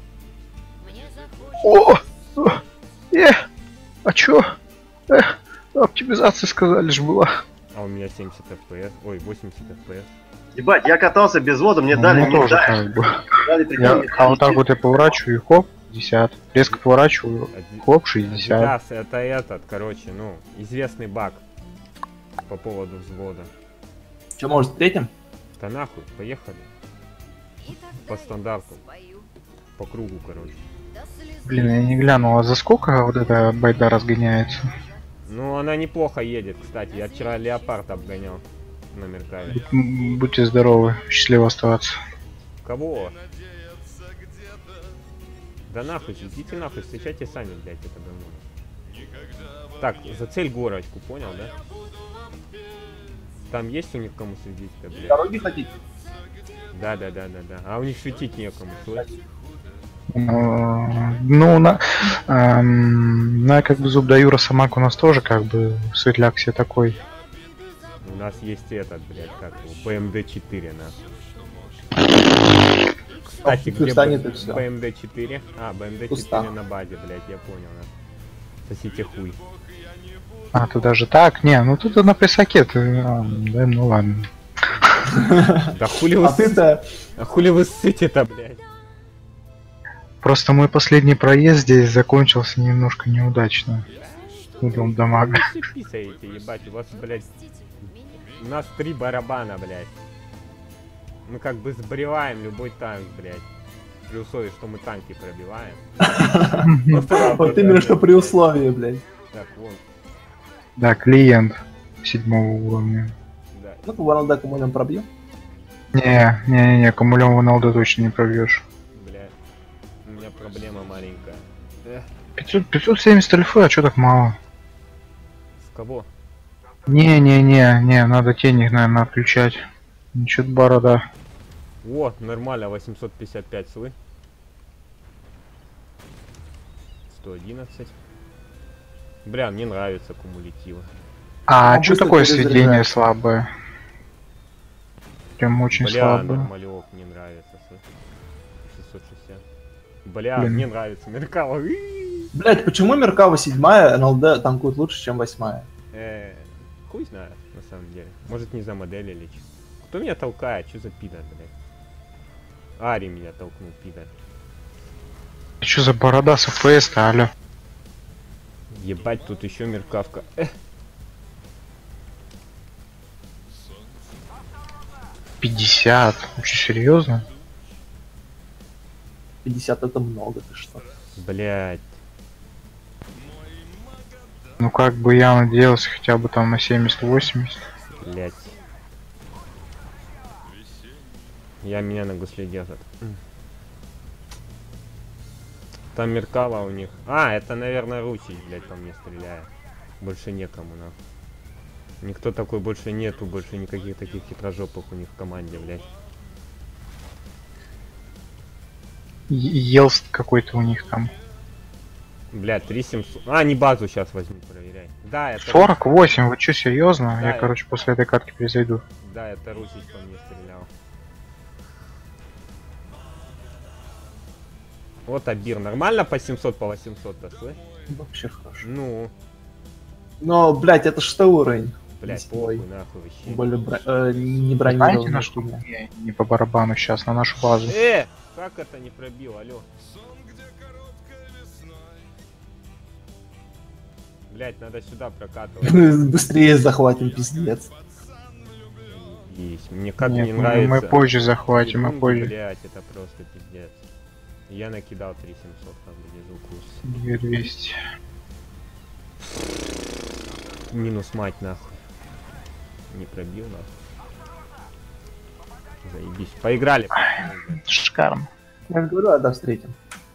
Speaker 5: О! О! Э! А чё? Э! Оптимизация сказали ж была.
Speaker 3: а у меня семьдесят эф пи эс, ой, восемьдесят эф пи эс.
Speaker 4: Ебать, я катался без вода, мне
Speaker 5: Ну,
Speaker 4: дали
Speaker 5: мне тоже
Speaker 4: медаль.
Speaker 5: как бы.
Speaker 4: Дали, прикинь,
Speaker 5: Я,
Speaker 4: медаль.
Speaker 5: а вот так вот я поворачиваю и хоп, пятьдесят. Резко поворачиваю,
Speaker 3: Ади-
Speaker 5: хоп, шестьдесят.
Speaker 3: Да, с- это этот, короче, ну, известный баг по поводу взвода.
Speaker 2: Че, может, третьим?
Speaker 3: Да нахуй, поехали. По стандарту, по кругу, короче.
Speaker 5: Блин, я не глянул, а за сколько вот эта байда разгоняется?
Speaker 3: Ну, она неплохо едет, кстати. Я вчера Леопард обгонял на Меркаве.
Speaker 5: М, Будьте здоровы, счастливо оставаться.
Speaker 3: Кого? Да нахуй, идите нахуй, встречайте сами, блядь, это говно. Так, зацель горочку, понял, да? Там есть у них кому светить-то, блядь?
Speaker 2: Дороги хотите?
Speaker 3: Да, да, да, да, да. А у них светить некому, слышь?
Speaker 5: Э, Ну, на, эм, на как бы зуб даю, Росомак у нас тоже как бы светляк все такой.
Speaker 3: У нас есть этот, блядь, как его, бэ эм дэ четыре, нахуй. Кстати,
Speaker 2: Ох, ты
Speaker 3: где
Speaker 2: встанет и всё.
Speaker 3: бэ эм дэ четыре? А, бэ эм дэ
Speaker 2: Пуста.
Speaker 3: четыре на базе, блядь, я понял, да. Сосите хуй.
Speaker 5: А, тут даже так? Не, ну тут на присаке ты... а, да, ну ладно.
Speaker 3: Да хули вы,
Speaker 2: А ты-то...
Speaker 3: а хули вы ссыте-то, блядь?
Speaker 5: Просто мой последний проезд здесь закончился немножко неудачно. Углом дамага.
Speaker 3: Вы все писаете, ебать, у вас, блядь, у нас три барабана, блядь. Мы как бы сбриваем любой танк, блядь. При условии, что мы танки пробиваем. Просто
Speaker 2: Вот именно что при условии, блядь.
Speaker 3: Так, вон,
Speaker 5: Да, клиент седьмого уровня.
Speaker 3: да.
Speaker 2: Ну, Ваналда кому нам пробьем?
Speaker 5: Не, не, не, не, Камулем Ваналда точно не пробьешь.
Speaker 3: Блядь, у меня проблема маленькая. Эх,
Speaker 5: пятьсот, пятьсот семьдесят альфы, а чё так мало?
Speaker 3: с кого?
Speaker 5: Не-не-не, не, надо тени, наверное, отключать. Чё-то борода.
Speaker 3: О, нормально, восемьсот пятьдесят пять слы. сто одиннадцать. Бля, мне нравится кумулятивы.
Speaker 5: А,
Speaker 2: Ну,
Speaker 5: чё
Speaker 2: быстро
Speaker 5: такое
Speaker 2: перезаряжается.
Speaker 5: сведение слабое? Прям очень
Speaker 3: Бля,
Speaker 5: слабое.
Speaker 3: нормалек, мне нравится. слышь. шестьсот шестьдесят. Бля,
Speaker 5: Блин.
Speaker 3: мне нравится. Меркава. И-и-и.
Speaker 2: Блять, почему Меркава седьмая, эн эл дэ танкует лучше, чем восьмая?
Speaker 3: Э, хуй знает, на самом деле. Может, не за модель или чё. Кто меня толкает? Что за пидор, блядь? Ари меня толкнул, пидор.
Speaker 5: Чё за борода с эф пи эс-то, алё?
Speaker 3: Ебать, тут еще меркавка. Э,
Speaker 5: пятьдесят. Вообще серьезно?
Speaker 2: пятьдесят это много, ты что?
Speaker 3: блядь.
Speaker 5: Ну как бы я надеялся хотя бы там на семьдесят-восемьдесят.
Speaker 3: Блять. Я меня на гусле держат. Там Меркава у них. А, это, наверное, Русич, блядь, по мне стреляет. Больше некому, нахуй. Никто такой больше нету, больше никаких таких хитрожопых у них в команде, блядь.
Speaker 5: Елст какой-то у них там.
Speaker 3: Блядь, три семьсот. А, не базу сейчас возьму, проверяй. Да, это...
Speaker 5: сорок восемь, вы чё, серьезно?
Speaker 3: Да,
Speaker 5: Я,
Speaker 3: я-
Speaker 5: короче, после этой катки перезайду.
Speaker 3: Да, это Русич по мне стрелял. Вот Абир. Нормально по семьсот, по восемьсот-то, слышь?
Speaker 2: Вообще хорошо.
Speaker 3: Ну,
Speaker 2: Но, блять, это шестой уровень.
Speaker 3: блядь,
Speaker 2: Ой.
Speaker 3: похуй, нахуй, вообще.
Speaker 2: Более бро... э, не
Speaker 5: Знаете,
Speaker 2: бронированная
Speaker 5: на что
Speaker 2: хуйня.
Speaker 5: мне не по барабану сейчас, на нашу базу.
Speaker 3: Э, как это не пробил, алё? Блять, надо сюда прокатывать.
Speaker 2: Быстрее захватим, пиздец.
Speaker 3: Есть. Мне как
Speaker 5: Нет,
Speaker 3: не
Speaker 5: мы,
Speaker 3: нравится.
Speaker 5: мы позже захватим, мы
Speaker 3: Секунду,
Speaker 5: позже.
Speaker 3: блять, это просто пиздец. Я накидал три семьсот, там внизу курс.
Speaker 5: две двести.
Speaker 3: Минус мать нахуй. Не пробил нахуй. Заебись. Поиграли.
Speaker 5: Шикарно.
Speaker 2: Я же говорю, а до встретим.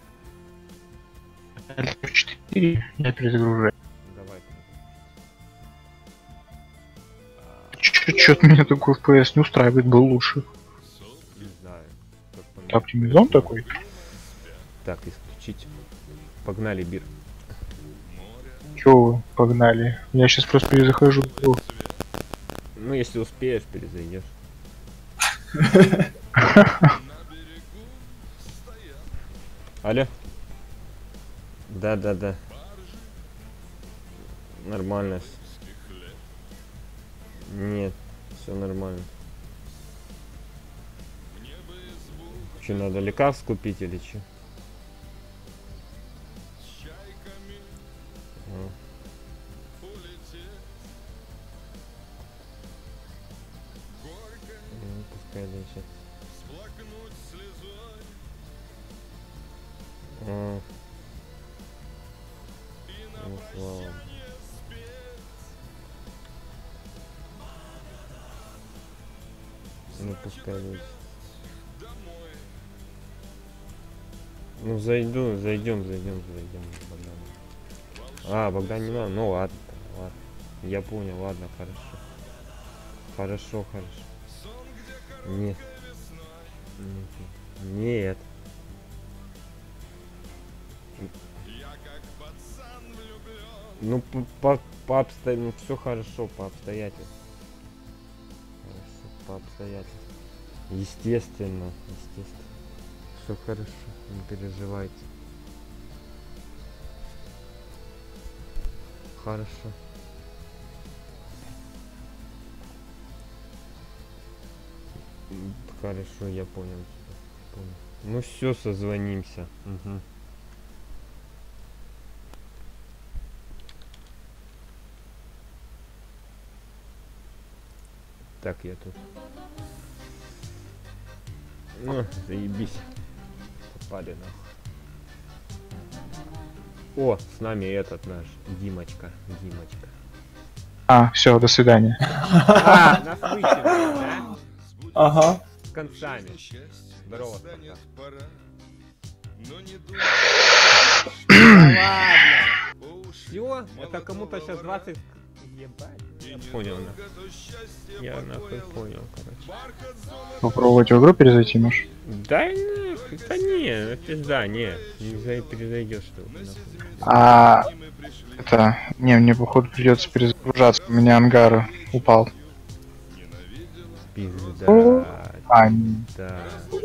Speaker 5: эф четыре, я перезагружаю.
Speaker 3: Давай.
Speaker 5: Чё-то меня такой эф пи эс не устраивает, был лучше.
Speaker 3: Не знаю. как по мне.
Speaker 5: Оптимизон такой?
Speaker 3: Так, исключить. Погнали, Бир.
Speaker 5: Чё вы, погнали. Я сейчас просто перезахожу.
Speaker 3: Ну, если успеешь, перезайдешь. Алло? Да, да, да. Нормально. Нет, все нормально. Че, надо лекарств купить или че? А. Ну, пускай лечат. А. Ну, слава. Ну, пускай лечат. Ну, зайду, зайдем, зайдем, зайдем. Богдан. А, Богдан не надо. Ну ладно, ладно. Я понял, ладно, хорошо. Хорошо, хорошо. Нет. Нет. Ну, по, по, по обсто... ну, все хорошо, по обстоятельствам. Хорошо, по обстоятельствам. Естественно, естественно. Все хорошо, не переживайте. Хорошо. Хорошо, я понял тебя. Понял. Ну все, созвонимся. Угу. Так, я тут. Ну, заебись. Попали нахуй. О, с нами этот наш Димочка. Димочка.
Speaker 5: А, все, до свидания.
Speaker 3: А, нас выкинули, да?
Speaker 2: Ага.
Speaker 3: С концами. Здорово, пока. Ладно. Все, это кому-то сейчас двадцать... Ебать. Я понял, нахуй. Я нахуй понял, короче.
Speaker 5: Попробовать в игру перезайти, может?
Speaker 3: Да, не, да не, пизда, не. Не за- перезайдешь ты уже, нахуй.
Speaker 5: А это... Не, мне походу придется перезагружаться. У меня ангар упал.
Speaker 3: Пизда.
Speaker 5: А,
Speaker 3: Да.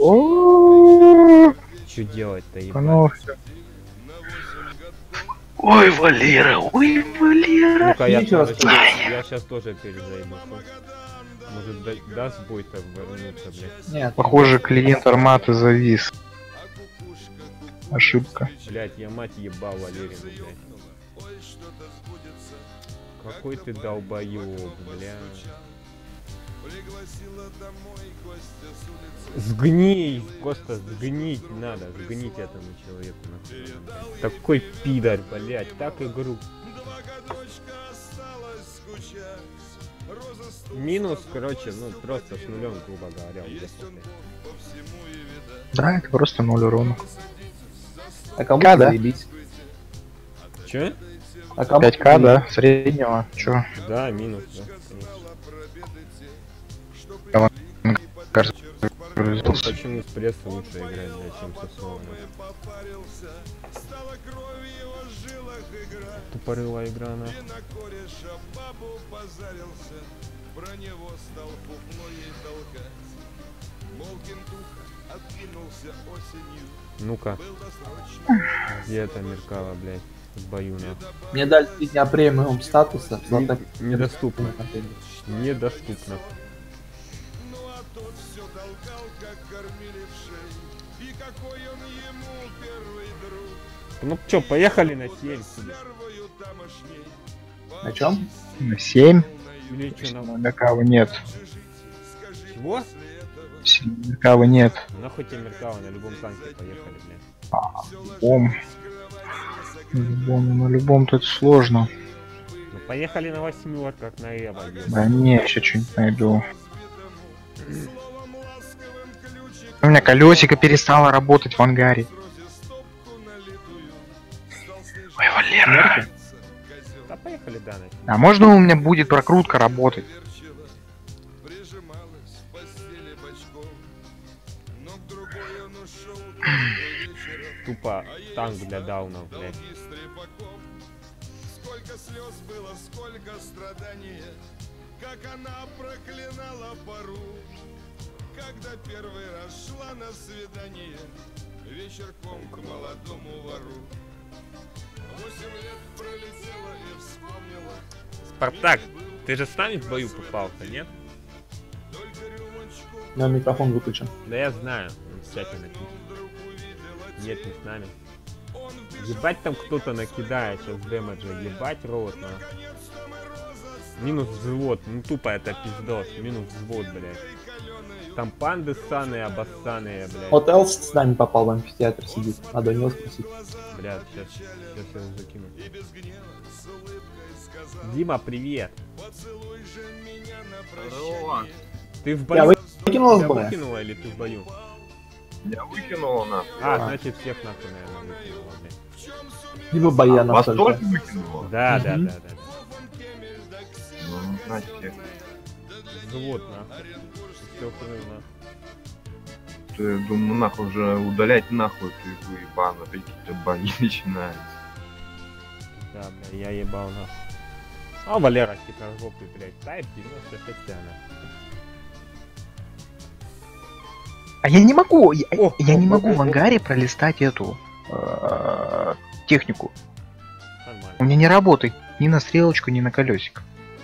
Speaker 5: о,
Speaker 3: Что делать-то, ебать?
Speaker 5: ну всё. Ой, Валера, ой, Валера.
Speaker 3: Ну-ка, я,
Speaker 2: Ничего
Speaker 3: тоже-
Speaker 2: страшного.
Speaker 3: я сейчас тоже перезайду. Может, да- даст будет вернуться, блядь.
Speaker 2: Нет.
Speaker 5: Похоже, клиент Арматы завис. Ошибка.
Speaker 3: Блядь, я мать ебал Валерину, блядь. Какой ты долбоёб, блядь. Сгней, Коста, сгнить надо, сгнить этому человеку, нахуй, блядь. Такой пидор, блядь, так игру. Минус, короче, ну просто с нулем, грубо говоря, он захватывает.
Speaker 5: Да, это просто ноль урона.
Speaker 2: А кому
Speaker 5: Ка, да?
Speaker 2: заебись?
Speaker 3: Чё?
Speaker 2: А кому
Speaker 5: пять ка, да, среднего. Чё?
Speaker 3: Да, минус, да.
Speaker 5: Кажется,
Speaker 3: Ну, почему с пресса лучше играть, блядь, чем со слова? Тупорылая игра, нахуй. Ну-ка. Где это меркало, блядь? В бою, нахуй.
Speaker 2: Мне дали три дня премиум статуса.
Speaker 3: Не-
Speaker 2: золотая-
Speaker 3: Недоступно. Недоступно. Ну чё, поехали на семь.
Speaker 2: На чем?
Speaker 5: На семь.
Speaker 3: Или чё, на...
Speaker 5: Меркава нет.
Speaker 3: Чего?
Speaker 5: Меркава нет.
Speaker 3: Нахуй тебе Меркава, на любом танке поехали, блядь.
Speaker 5: А, любом. На любом, на любом тут сложно.
Speaker 3: Ну поехали на восьмерках, на Эво.
Speaker 5: Да не, еще что-нибудь найду. У меня колесико перестало работать в ангаре. Ой, Валера.
Speaker 3: Да поехали, да, на
Speaker 5: А можно у меня будет прокрутка работать?
Speaker 3: Тупо танк для даунов, блядь.
Speaker 1: Сколько слез было, сколько страдания, как она проклинала пору, когда первый раз шла на свидание вечерком к молодому вору. Восемь лет пролетело и вспомнила.
Speaker 3: Спартак, ты же с нами в бою попал-то, нет?
Speaker 2: У меня микрофон выключен.
Speaker 3: Да я знаю, он в чате написан. Нет, не с нами. Ебать там кто-то накидает сейчас дэмэджа, ебать рот, на. Минус взвод, ну тупо это пиздос, минус взвод, блядь. Там панды ссаные, обоссаные, блядь.
Speaker 2: Вот Элс с нами попал в амфитеатр сидит. Надо у него спросить.
Speaker 3: Блядь, сейчас, сейчас я его закину. Дима, привет.
Speaker 7: Здорово.
Speaker 3: Ты в
Speaker 2: Я
Speaker 3: бою?
Speaker 2: выкинул из
Speaker 3: Тебя
Speaker 2: боя.
Speaker 3: выкинула или ты в бою?
Speaker 7: Я выкинул нахуй.
Speaker 3: А,
Speaker 2: А.
Speaker 3: значит всех нахуй, наверное, выкинула, блядь.
Speaker 2: Либо Баяна
Speaker 7: Вас
Speaker 2: только.
Speaker 7: только выкинуло?
Speaker 3: Да, да,
Speaker 2: Мгм.
Speaker 3: да, да.
Speaker 7: Ну, значит, я-
Speaker 3: Взвод, нахуй. Все хрена.
Speaker 7: ты, думаю, нахуй уже удалять нахуй ты ебано, какие-то бои начинаются.
Speaker 3: Да, бля, я ебал нахуй. А Валера хитрожопый, блядь, тайп девяносто шесть она.
Speaker 5: А я не могу, я,
Speaker 3: О,
Speaker 5: я
Speaker 3: о,
Speaker 5: не
Speaker 3: о,
Speaker 5: могу
Speaker 3: о,
Speaker 5: в
Speaker 3: о.
Speaker 5: ангаре пролистать эту э, технику. У
Speaker 3: Нормально.
Speaker 5: меня не работает ни на стрелочку, ни на колесико.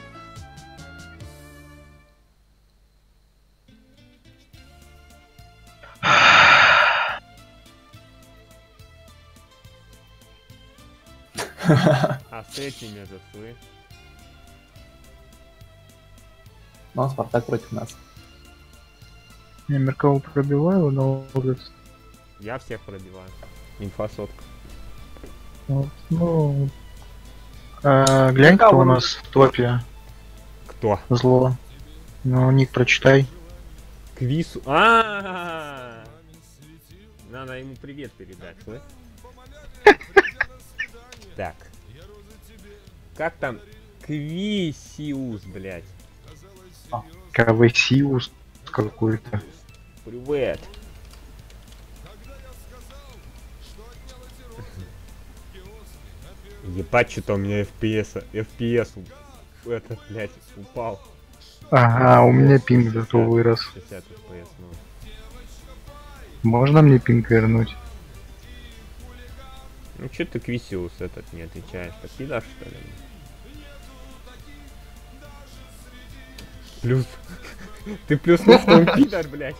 Speaker 3: А с этими же слы.
Speaker 2: Но Спартак против нас.
Speaker 5: Я Меркаву пробиваю, но вот,
Speaker 3: Я всех пробиваю. Инфа сотка.
Speaker 5: вот, ну, а, глянь, кто у нас в топе
Speaker 3: Кто?
Speaker 5: зло. Ну, ник прочитай.
Speaker 3: Квису. А, надо ему привет передать, слышь? Так. Как там? Квисиус, блядь.
Speaker 5: КВСиус какой-то.
Speaker 3: Привет. Ебать, что-то у меня эф пи эс, эф пи эс, у- этот, блядь, упал.
Speaker 5: Ага, у меня пинг зато вырос.
Speaker 3: шестьдесят эф пи эс, ну.
Speaker 5: Можно мне пинг вернуть?
Speaker 3: Ну что ты Квисиус этот не отвечаешь? Покидаш, что ли? Плюс. Ты плюснул, что он пидор, блядь.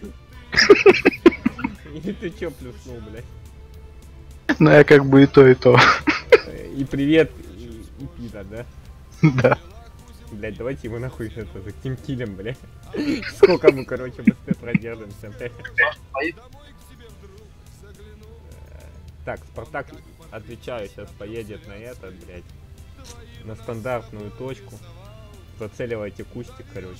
Speaker 3: Или ты чё плюснул, блядь?
Speaker 5: Ну, я как бы и то, и то.
Speaker 3: И привет, и, и пидор, да?
Speaker 5: Да.
Speaker 3: Блядь, давайте его нахуй это за тим килем, блядь. Сколько мы, короче, быстрее продержимся, блядь. Так, Спартак, отвечаю, сейчас поедет на это, блядь. На стандартную точку. Зацеливайте кустик, короче.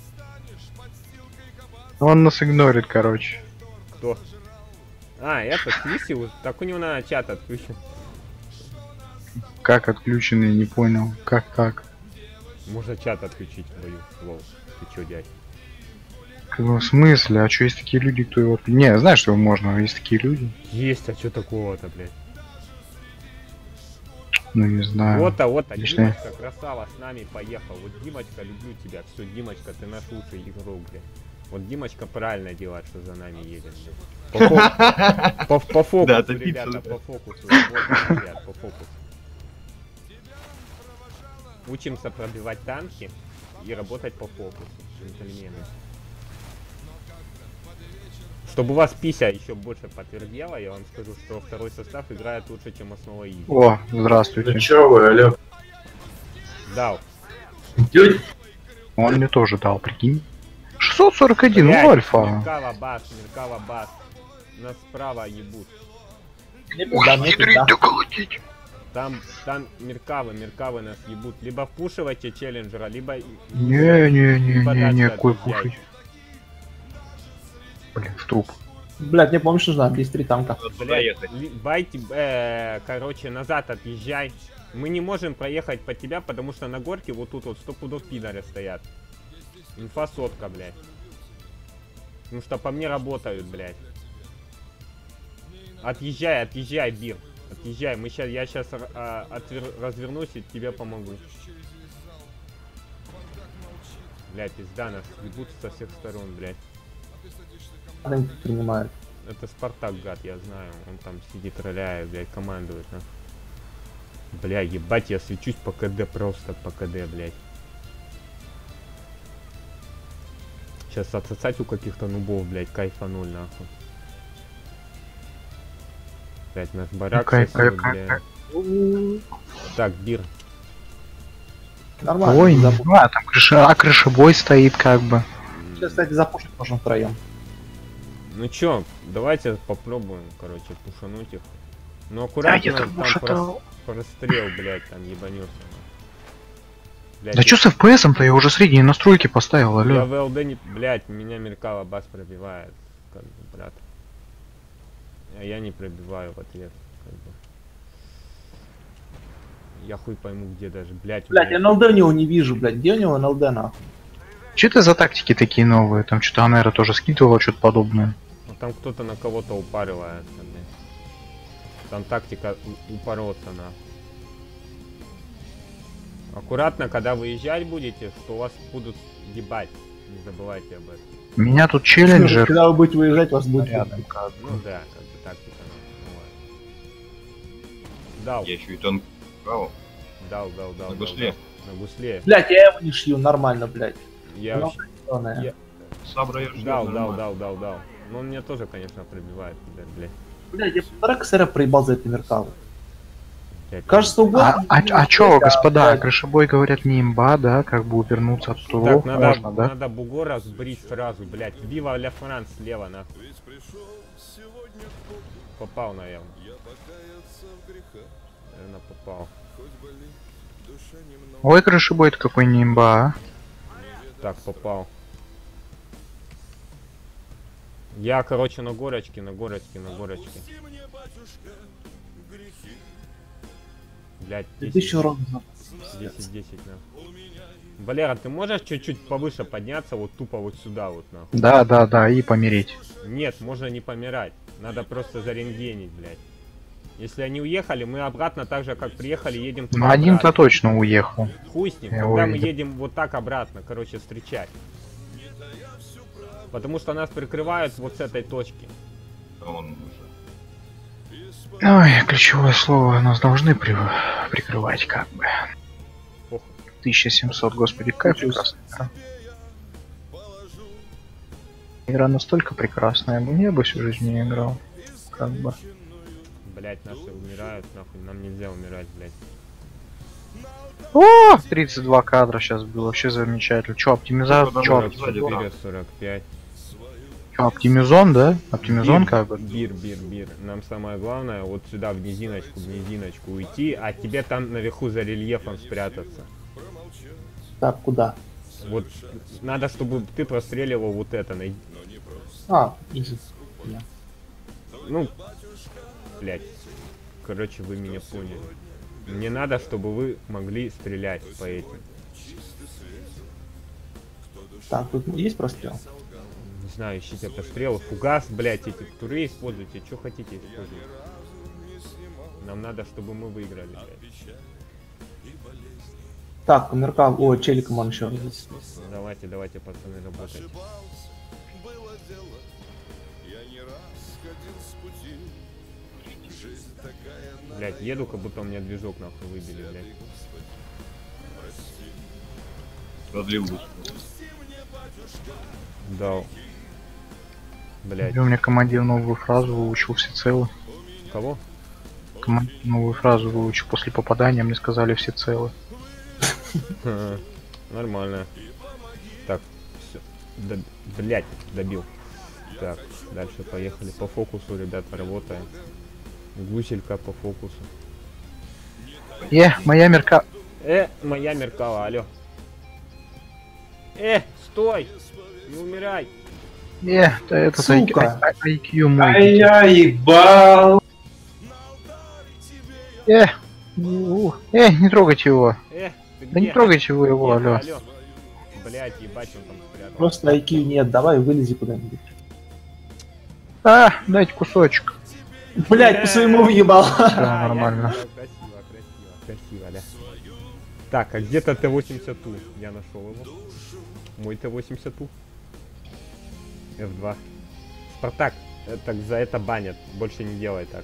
Speaker 5: Он нас игнорит, короче.
Speaker 3: Кто? А, это Квисиус. Так у него на чат отключен.
Speaker 5: Как отключенный, не понял. Как так?
Speaker 3: Можно чат отключить в бою. Лол. Ты чё, дядь?
Speaker 5: Ну, в смысле? А что, есть такие люди, кто его... Не, знаешь, что можно, есть такие люди.
Speaker 3: Есть, а чё такого-то, блядь?
Speaker 5: Ну, не знаю.
Speaker 3: Вот-то, вот-то,
Speaker 5: Отлично.
Speaker 3: Димочка, красава, с нами поехал. Вот Димочка, люблю тебя. Все, Димочка, ты наш лучший игрок, блядь. Вот Димочка правильно делает, что за нами едет, блядь. По, фо- по, по фокусу,
Speaker 7: Да, это
Speaker 3: ребята,
Speaker 7: пицца, да.
Speaker 3: по фокусу. Вот, ребят, по фокусу. Учимся пробивать танки и работать по фокусу. Джентльмены. Чтобы у вас пися еще больше подтвердила, я вам скажу, что второй состав играет лучше, чем основа Изи.
Speaker 5: О, здравствуйте.
Speaker 8: Да чё вы, алё?
Speaker 3: Дал.
Speaker 5: Он мне тоже дал, прикинь. шестьсот сорок один,
Speaker 3: Блядь,
Speaker 5: ну альфа.
Speaker 3: Меркава бас, Меркава бас. Нас справа ебут.
Speaker 2: Да, нет, да.
Speaker 3: Там, там Меркавы, Меркавы нас ебут. Либо впушивайте челленджера, либо...
Speaker 5: Не-не-не-не-не,
Speaker 3: дальше
Speaker 5: какой
Speaker 3: отъезжайте.
Speaker 5: пушить. Блин, в труп.
Speaker 2: Блядь, мне помощь нужна, есть три танка.
Speaker 3: Блядь, ли- байте, э, короче, назад отъезжай. Мы не можем проехать под тебя, потому что на горке вот тут вот сто пудов пидоры стоят. Инфа сотка, блядь. Потому что по мне работают, блядь. Отъезжай, отъезжай, Бир. Отъезжай, мы сейчас, я сейчас а, отвер, развернусь и тебе помогу. Блядь, пизда, нас ебут со всех сторон, блядь.
Speaker 2: Они принимают.
Speaker 3: Это Спартак, гад, я знаю. Он там сидит, роляет, блядь, командует, на. Бля, ебать, я свечусь по КД, просто по КД, блядь. Сейчас отсосать у каких-то нубов, блядь, кайфануль, нахуй. Блядь, наш барак
Speaker 5: Кайф,
Speaker 3: сосёт,
Speaker 5: кайф,
Speaker 3: блядь.
Speaker 5: кайф.
Speaker 3: Так, Бир.
Speaker 2: Нормально.
Speaker 5: Ой, не
Speaker 2: запу-
Speaker 5: знаю, там крыша, а крышебой стоит как бы.
Speaker 2: Сейчас, кстати, запушить можем втроем.
Speaker 3: Ну чё, давайте попробуем, короче, пушануть их. Но
Speaker 5: Да,
Speaker 3: аккуратно,
Speaker 5: я
Speaker 3: там
Speaker 5: думаю, что
Speaker 3: прос- прострел, блядь, там ебанется. Блядь,
Speaker 5: Да
Speaker 3: я-
Speaker 5: чё с эф пи эсом-то, я уже средние настройки поставил,
Speaker 3: Я
Speaker 5: алё.
Speaker 3: в ЛД не... Блядь, меня Меркава бас пробивает, как бы, брат. А я не пробиваю в ответ, как бы. Я хуй пойму где даже, блядь. у
Speaker 2: Блядь,
Speaker 3: меня-
Speaker 2: я эн эл дэ у него не вижу, блядь. Где у него эн эл дэ, нахуй?
Speaker 5: Чё это за тактики такие новые? Там что-то Анера тоже скидывала, что-то подобное.
Speaker 3: Ну, там кто-то на кого-то упаривается, блядь. Там тактика у- упороться, на. Аккуратно, когда выезжать будете, что вас будут ебать. Не забывайте об этом.
Speaker 5: У меня тут челленджер.
Speaker 2: Когда вы будете выезжать, вас будет
Speaker 5: Рядом.
Speaker 3: Ну да, как бы тактика, ну, ладно. Дал,
Speaker 7: Я еще и танк право.
Speaker 3: дал, дал, дал.
Speaker 7: На
Speaker 3: дал,
Speaker 7: гусле.
Speaker 3: дал. На гусле.
Speaker 2: Блядь, я его не шью, нормально, блядь.
Speaker 3: Я
Speaker 2: Ну,
Speaker 3: вообще...
Speaker 2: Главное.
Speaker 3: Я-
Speaker 7: Сабра я жду,
Speaker 3: Дал, дал,
Speaker 7: нормально.
Speaker 3: дал, дал, дал. Но он меня тоже, конечно, пробивает, блядь, блядь.
Speaker 2: Блядь, я полтора косаря проебал за это Меркаву.
Speaker 3: Блядь,
Speaker 2: Кажется, угодно.
Speaker 5: А, а, а чё, господа, крышебой говорят не имба, да, как бы увернуться от туров
Speaker 3: Так, надо,
Speaker 5: можно, да?
Speaker 3: надо бугора сбрить сразу, блядь. Вива ля Франц слева, нахуй. Попал, наверное. Наверное, попал.
Speaker 5: Ой, крышебой-то какой не имба, а.
Speaker 3: Так, попал. Я, короче, на горочке, на горочке, на горочке. Блядь,
Speaker 2: Ты
Speaker 3: десять,
Speaker 2: еще раз.
Speaker 3: десять, десять, нахуй. Валера, ты можешь чуть-чуть повыше подняться, вот тупо вот сюда, вот, нахуй?
Speaker 5: Да, да, да, и помереть.
Speaker 3: Нет, можно не помирать. Надо просто зарентгенить, блядь. Если они уехали, мы обратно так же, как приехали, едем туда.
Speaker 5: Ну, один-то
Speaker 3: обратно.
Speaker 5: точно уехал.
Speaker 3: Хуй с ним,
Speaker 5: Я
Speaker 3: тогда мы
Speaker 5: увидел.
Speaker 3: едем вот так обратно, короче, встречать. Потому что нас прикрывают вот с этой точки.
Speaker 7: Он уже.
Speaker 5: Ой, ключевое слово, нас должны при- прикрывать, как бы.
Speaker 3: Похуй.
Speaker 5: тысяча семьсот, господи, какая прекрасная игра. Игра настолько прекрасная, я бы всю жизнь не играл. Как бы.
Speaker 3: Блять, наши умирают, нахуй, нам нельзя умирать, блять.
Speaker 5: О, тридцать два кадра сейчас было, вообще замечательно. Чё, оптимизация? Чё,
Speaker 7: Сзади,
Speaker 5: оптимизон?
Speaker 3: четыре сорок пять.
Speaker 5: Чё, оптимизон, да? Оптимизон,
Speaker 3: Бир,
Speaker 5: как бы.
Speaker 3: Бир, бир, бир. Нам самое главное вот сюда в низиночку, в низиночку уйти, а тебе там наверху за рельефом спрятаться.
Speaker 2: Так, куда?
Speaker 3: Вот надо, чтобы ты простреливал вот это. най-
Speaker 2: А, изи. Я.
Speaker 3: Ну, блять. Короче, вы меня поняли. Мне надо, чтобы вы могли стрелять по этим.
Speaker 2: Так, тут есть прострел?
Speaker 3: Не знаю, ищите пострелы. Фугас, блять, эти туры используйте. Что хотите использовать. Нам надо, чтобы мы выиграли, блядь.
Speaker 2: Так, Меркав, о, челиком он еще.
Speaker 3: Давайте, давайте, пацаны, работайте. Блять, еду, как будто у меня движок нахуй выбили, блять.
Speaker 7: Продлил бы.
Speaker 3: Дал. Блять.
Speaker 5: У меня командир новую фразу выучил всецело.
Speaker 3: Кого?
Speaker 5: Командир новую фразу выучил. После попадания мне сказали всецело.
Speaker 3: Ха, нормально. Так, все. Блять, добил. Так, дальше поехали по фокусу, ребят, работаем. Гуселька по фокусу.
Speaker 5: Э, моя мерка...
Speaker 3: Э, моя меркала, алё. Э, стой! Не умирай!
Speaker 5: Э, да это
Speaker 2: Сука.
Speaker 5: ай кью мой.
Speaker 8: Ай, я ебал.
Speaker 5: Э, у, э, не трогайте его.
Speaker 3: Э, ты
Speaker 5: Да не
Speaker 3: где?
Speaker 5: трогайте вы его,
Speaker 3: Где?
Speaker 5: алё.
Speaker 3: Алё. Блять, ебать, он там спрятал.
Speaker 2: Просто ай кью нет, давай вылези куда-нибудь.
Speaker 5: А, дайте кусочек.
Speaker 2: Блять, по своему въебал.
Speaker 5: Всё
Speaker 3: А,
Speaker 5: нормально.
Speaker 3: я- Красиво, красиво, красиво, да. Так, а где-то Т восемьдесят У. Я нашел его. Мой Т восемьдесят У. эф два. Спартак, э, так за это банят. Больше не делай так.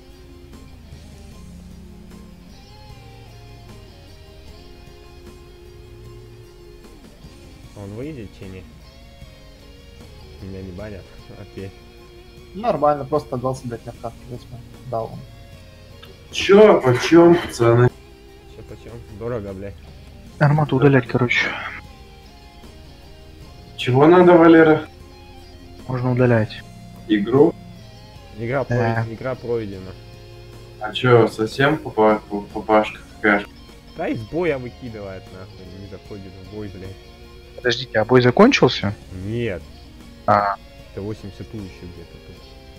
Speaker 3: Он выйдет, че не? Меня не банят. Окей.
Speaker 2: Нормально, просто отдался, блять, на карту. Возьми. Дал он.
Speaker 8: Чё, почем, пацаны?
Speaker 3: Че почем? Дорого, блядь.
Speaker 5: Армату удалять, короче.
Speaker 8: Чего надо, Валера?
Speaker 5: Можно удалять.
Speaker 8: Игру?
Speaker 3: Игра,
Speaker 5: Да.
Speaker 3: прой- Игра пройдена.
Speaker 8: А чё, совсем папа... папашка какая?
Speaker 3: Да из боя выкидывает нахуй. Не заходит в бой, блядь.
Speaker 5: Подождите, а бой закончился?
Speaker 3: Нет.
Speaker 5: А,
Speaker 3: Т восемьдесят У еще где-то тут.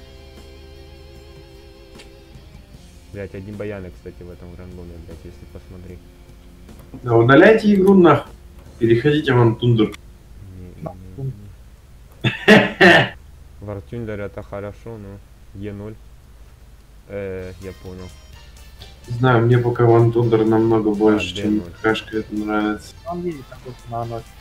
Speaker 3: Блять, один баяны, кстати, в этом рандоме, блять, если посмотреть.
Speaker 8: Да удаляйте игру нахуй. Переходите в Антундер.
Speaker 3: Не- не- не. Вартюндер это хорошо, но Е ноль. Э, я понял.
Speaker 8: Знаю, мне пока в Антундер намного больше,
Speaker 3: Д
Speaker 8: чем
Speaker 3: ноль.
Speaker 8: какашка это нравится.
Speaker 2: Он едет там просто на ночь.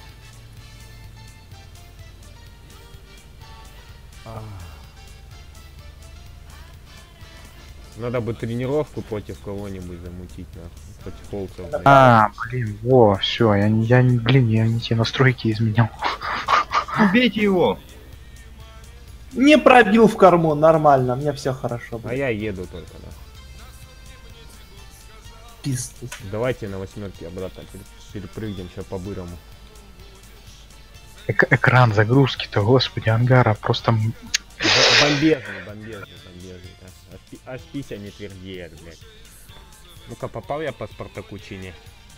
Speaker 3: Надо бы тренировку против кого-нибудь замутить, нахуй. Против холцев. блядь.
Speaker 5: а, блин, во, все, я, не- я, не- блин, я не те настройки изменял.
Speaker 7: Убейте его!
Speaker 2: Не пробил в корму, нормально, мне все хорошо.
Speaker 3: А
Speaker 2: блядь.
Speaker 3: я еду только, нахуй.
Speaker 2: Пиздец.
Speaker 3: Давайте на восьмерке обратно пере- перепрыгнем сейчас по-бырому.
Speaker 5: Эк- экран загрузки-то, господи, ангара, просто... м,
Speaker 3: Б- Бомбезный, бомбезный, бомбезный. а. Аж пи- Аж пися не твердеет, блядь. Ну-ка, попал я по Спартаку чи не?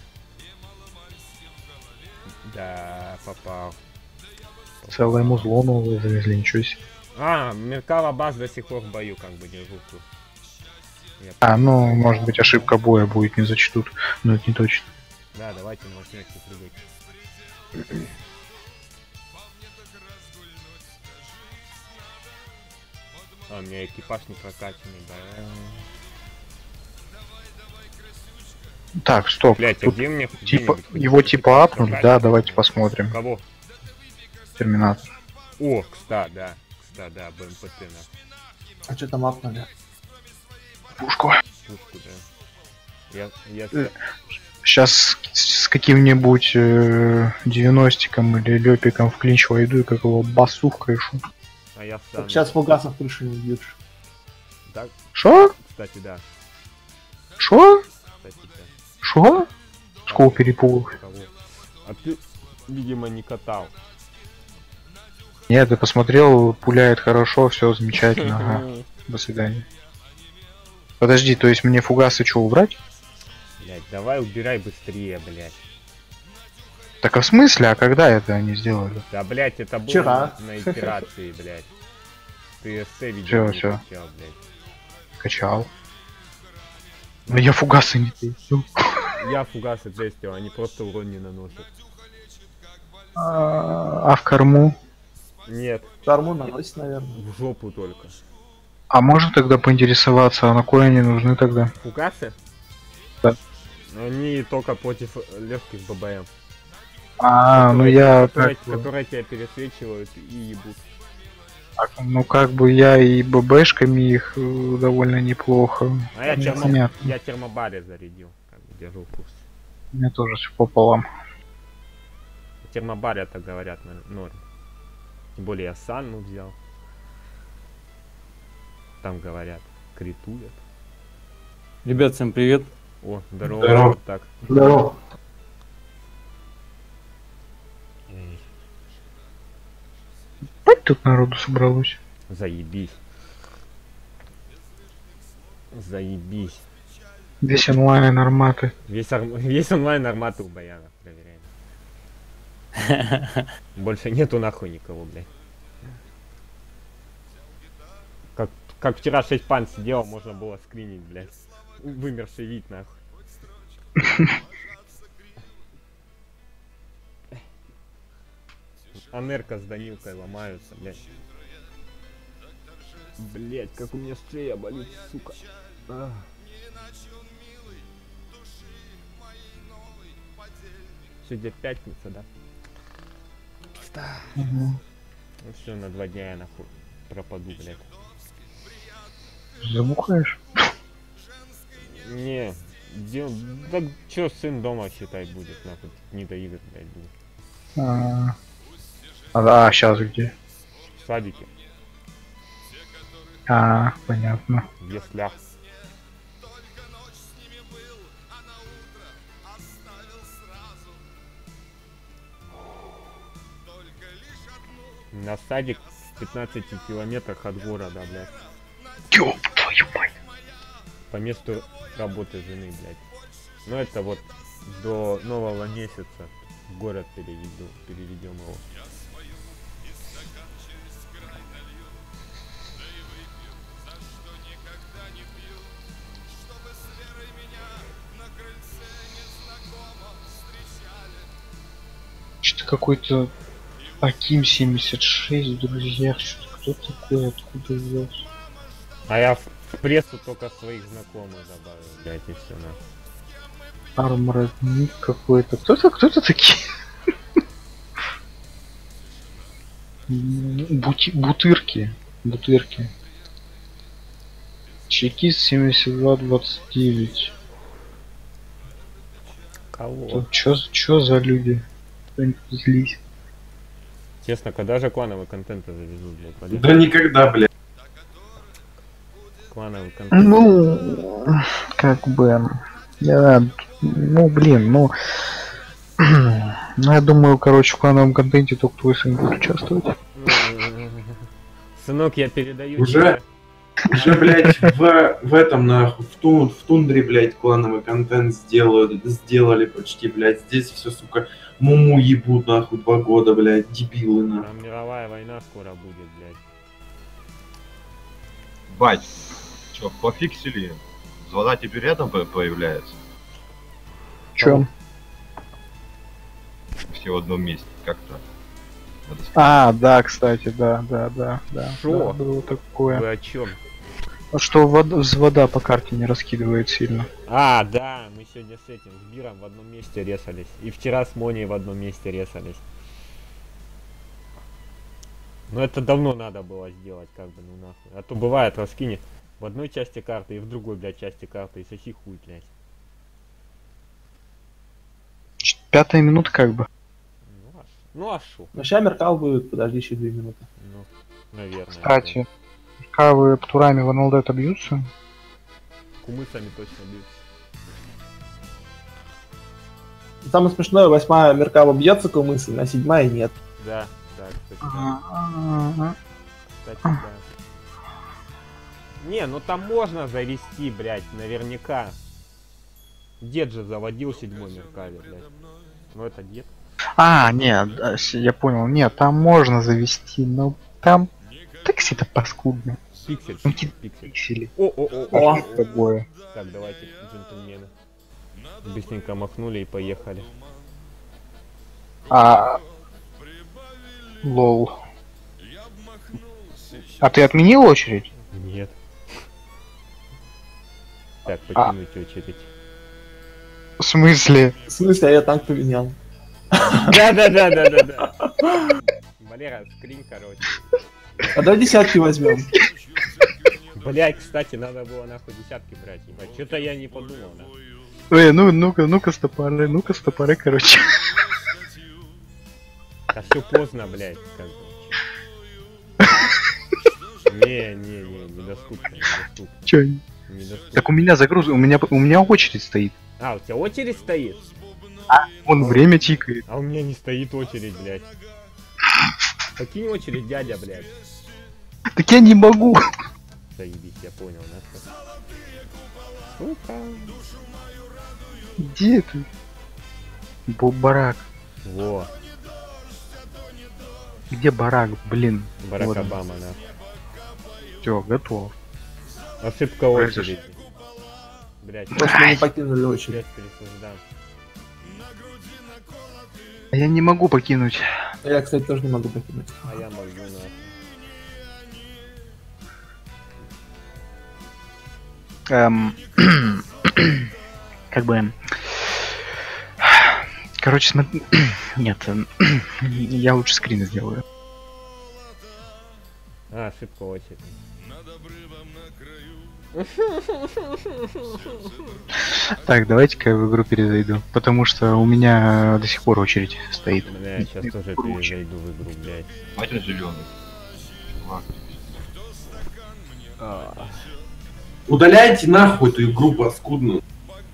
Speaker 3: Да, попал.
Speaker 5: Целое музло новое завезли, ничего себе.
Speaker 3: А, Меркава баз до сих пор в бою, как бы держу тут. Я
Speaker 5: А, ну, может быть, ошибка боя будет, не зачтут, но это не точно.
Speaker 3: Да, давайте на восьмерке прыгать. А, у меня экипаж не прокачанный, да.
Speaker 5: Так, стоп,
Speaker 3: Блять, а
Speaker 5: тут
Speaker 3: где мне...
Speaker 5: типа,
Speaker 3: где-нибудь
Speaker 5: его
Speaker 3: хоть
Speaker 5: типа
Speaker 3: экипаж
Speaker 5: апнули, да,
Speaker 3: прокачанный?
Speaker 5: давайте посмотрим.
Speaker 3: Кого?
Speaker 5: Терминатор.
Speaker 3: О, кстати, да. Кстати, да, БМПТ на
Speaker 2: А что там апнули?
Speaker 5: Пушку.
Speaker 3: пушку, да. Я, я,
Speaker 5: Э. Сейчас с, с каким-нибудь э, девяностиком или лёпиком в клинч войду и как его басухкой шу.
Speaker 3: а я сам.
Speaker 2: Сейчас фугасов крышу не бьют.
Speaker 3: Так,
Speaker 5: Шо?
Speaker 3: кстати, да.
Speaker 5: Шо?
Speaker 3: Кстати, да.
Speaker 5: Шо? Сколько перепугов.
Speaker 3: Кого? А ты, видимо, не катал.
Speaker 5: Нет, ты посмотрел, пуляет хорошо, все замечательно. Ага. До свидания. Подожди, то есть мне фугасы что, убрать?
Speaker 3: Блять, давай убирай быстрее, блять.
Speaker 5: Так а в смысле, а когда это они сделали?
Speaker 3: Да, блять, это было
Speaker 2: Вчера.
Speaker 3: на, на итерации, блять. Ты эссе видел,
Speaker 5: Всё,
Speaker 3: не
Speaker 5: всё.
Speaker 3: качал, блядь.
Speaker 5: Качал. Но я фугасы не тестил.
Speaker 3: Я фугасы тестил, они просто урон не наносят.
Speaker 5: А а в корму?
Speaker 3: Нет,
Speaker 2: Корму наносит, наверное.
Speaker 3: в жопу только.
Speaker 5: А можно тогда поинтересоваться, а на кой они нужны тогда?
Speaker 3: Фугасы?
Speaker 5: Да.
Speaker 3: Они только против легких ББМ.
Speaker 5: А, ну
Speaker 3: которые-
Speaker 5: я
Speaker 3: которые,
Speaker 5: как бы-
Speaker 3: которые тебя пересвечивают и ебут.
Speaker 5: Ну как бы я и ББшками их э, довольно неплохо.
Speaker 3: А я, термо...
Speaker 5: Непонятно.
Speaker 3: я термобаре зарядил, как бы держу курс.
Speaker 5: У меня тоже все пополам.
Speaker 3: Термобаре это говорят на норм. Тем более я Санну взял. там говорят? Критует.
Speaker 9: Ребят, всем привет.
Speaker 3: О, здорово.
Speaker 8: Здорово.
Speaker 3: Вот так.
Speaker 8: Здорово.
Speaker 3: Эй,
Speaker 5: Ебать тут народу собралось.
Speaker 3: заебись. Заебись.
Speaker 5: Весь онлайн арматы.
Speaker 3: Весь, ар- весь онлайн арматы у Баяна проверяем. Больше нету нахуй никого, блядь. Как, как вчера шесть пан сидел, можно было скринить, блядь. Вымерший вид, нахуй. Анерка с Данилкой ломаются, блядь. Блядь, как у меня шея болит, сука. Ах. Сегодня пятница, да?
Speaker 5: Угу.
Speaker 3: Ну все, на два дня я нахуй пропаду, блядь.
Speaker 5: Забухаешь?
Speaker 3: Не, дел... да чё, сын дома, считай, будет, нахуй, не до игр, блядь, будет.
Speaker 5: А, а сейчас где?
Speaker 3: В садике,
Speaker 5: А, понятно.
Speaker 3: в яслях. На садик в пятнадцати километрах от города, блядь.
Speaker 5: Ёб твою мать.
Speaker 3: По месту работы жены, блядь. Ну это вот до нового месяца в город переведу, переведем его.
Speaker 5: Что-то какой-то Аким семьдесят шесть в друзьях. Что-то кто такой, откуда взялся?
Speaker 3: А я в прессу только своих знакомых добавил, блядь, и все, на.
Speaker 5: Армородник какой-то. Кто-то, кто-то такие. Бути, бутырки. Бутырки. Чекист семьдесят два двадцать девять.
Speaker 3: Кого?
Speaker 5: Тут чё, чё за люди? Кто-нибудь злись.
Speaker 3: Честно, когда же клановый контент завезут, блядь, Валер?
Speaker 8: Да никогда, блядь.
Speaker 3: Клановый контент.
Speaker 5: Ну, как бы, я, ну, блин, ну, ну, я думаю, короче, в клановом контенте только твой сын будет участвовать.
Speaker 3: Сынок, я передаю
Speaker 8: Уже?
Speaker 3: тебе.
Speaker 8: Уже, блядь, в, в этом, нахуй, в, тун, в тундре, блядь, клановый контент сделают, сделали почти, блядь. Здесь все, сука, муму ебут, нахуй, два года, блядь, дебилы, нахуй.
Speaker 3: Там мировая война скоро будет, блядь.
Speaker 7: Бать, чё, пофиксили? Звона теперь рядом по- появляется?
Speaker 5: В чем?
Speaker 7: Все в одном месте, как-то. Надо сказать.
Speaker 5: А, да, кстати, да, да, да, да.
Speaker 3: Шо?
Speaker 5: Да, было такое.
Speaker 3: Вы о чем?
Speaker 5: А что вода, вода по карте не раскидывает сильно.
Speaker 3: А, да, мы сегодня с этим, с Биром в одном месте резались. И вчера с Моней в одном месте резались. Но это давно надо было сделать, как бы, ну нахуй. А то бывает, раскинет в одной части карты и в другой, блядь, части карты, и соси хуй, блядь.
Speaker 5: Ч- Пятая минута как бы.
Speaker 3: Ну а ш- ну а шо?
Speaker 2: Ну, сейчас Меркал будет, подожди еще две минуты.
Speaker 3: Ну, наверное.
Speaker 5: Кстати, кавы птурами в эн эл ди отобьются.
Speaker 3: да. Кумысами точно бьют.
Speaker 2: Самое смешное, восьмая Меркава бьется кумысами, а седьмая нет.
Speaker 3: Да, да, кстати, да.
Speaker 5: Ага.
Speaker 3: Кстати, да. Не, ну там можно завести, блядь, наверняка. Дед же заводил седьмой Меркаве, блядь. Ну это дед.
Speaker 5: А, нет, да, с- я понял. Нет, там можно завести, но там такси-то паскудно.
Speaker 3: Пиксель,
Speaker 5: Ну, ки-
Speaker 3: пиксель.
Speaker 5: Пиксели.
Speaker 3: О, о, о,
Speaker 2: О.
Speaker 3: о.
Speaker 5: Такое.
Speaker 3: Так, давайте, джентльмены. Быстренько махнули и поехали.
Speaker 5: А... Лол. А ты отменил очередь?
Speaker 3: Нет. Так,
Speaker 5: А.
Speaker 3: покинуть очередь.
Speaker 5: В смысле?
Speaker 2: В смысле, а я танк поменял.
Speaker 3: Да-да-да-да-да-да. Валера, скрин, короче.
Speaker 2: А давай десятки возьмем.
Speaker 3: Блять, кстати, надо было нахуй десятки брать, ебать. Что-то я не подумал, да.
Speaker 5: Эй, ну, ну-ка, ну-ка, стопоры, ну-ка, стопоры, короче.
Speaker 3: Да все поздно, блять, как бы. Не, не, не, недоступно, недоступно.
Speaker 5: Чё?
Speaker 3: Недоступно.
Speaker 5: Так у меня загруз, у меня, у меня очередь стоит.
Speaker 3: А, у тебя очередь стоит?
Speaker 5: Вон время тикает.
Speaker 3: А у меня не стоит очередь, блядь. Покинь очередь, дядя, блядь.
Speaker 5: Так я не могу.
Speaker 3: Заебись, я понял, нахуй. Сука.
Speaker 5: Где ты? Бо- Барак.
Speaker 3: Во,
Speaker 5: Где барак, блин?
Speaker 3: Барак
Speaker 5: Вот.
Speaker 3: Обама, нахуй.
Speaker 5: Все, готов.
Speaker 3: Ошибка
Speaker 5: Произошло.
Speaker 3: очереди. Блядь,
Speaker 2: Просто мы не покинули очередь.
Speaker 3: блядь, пересуждам.
Speaker 5: А я не могу покинуть.
Speaker 2: Я, кстати, тоже не могу покинуть.
Speaker 3: А я могу, нахуй.
Speaker 5: Эм, как бы... Короче, смотри... Нет, эм, я лучше скрин сделаю.
Speaker 3: А, ошибка очереди.
Speaker 5: Так, давайте-ка я в игру перезайду. Потому что у меня до сих пор очередь стоит.
Speaker 3: Бля, я сейчас тоже перезайду в игру, блядь.
Speaker 7: Хватит зеленый. Чувак.
Speaker 8: Удаляйте нахуй эту игру паскудную.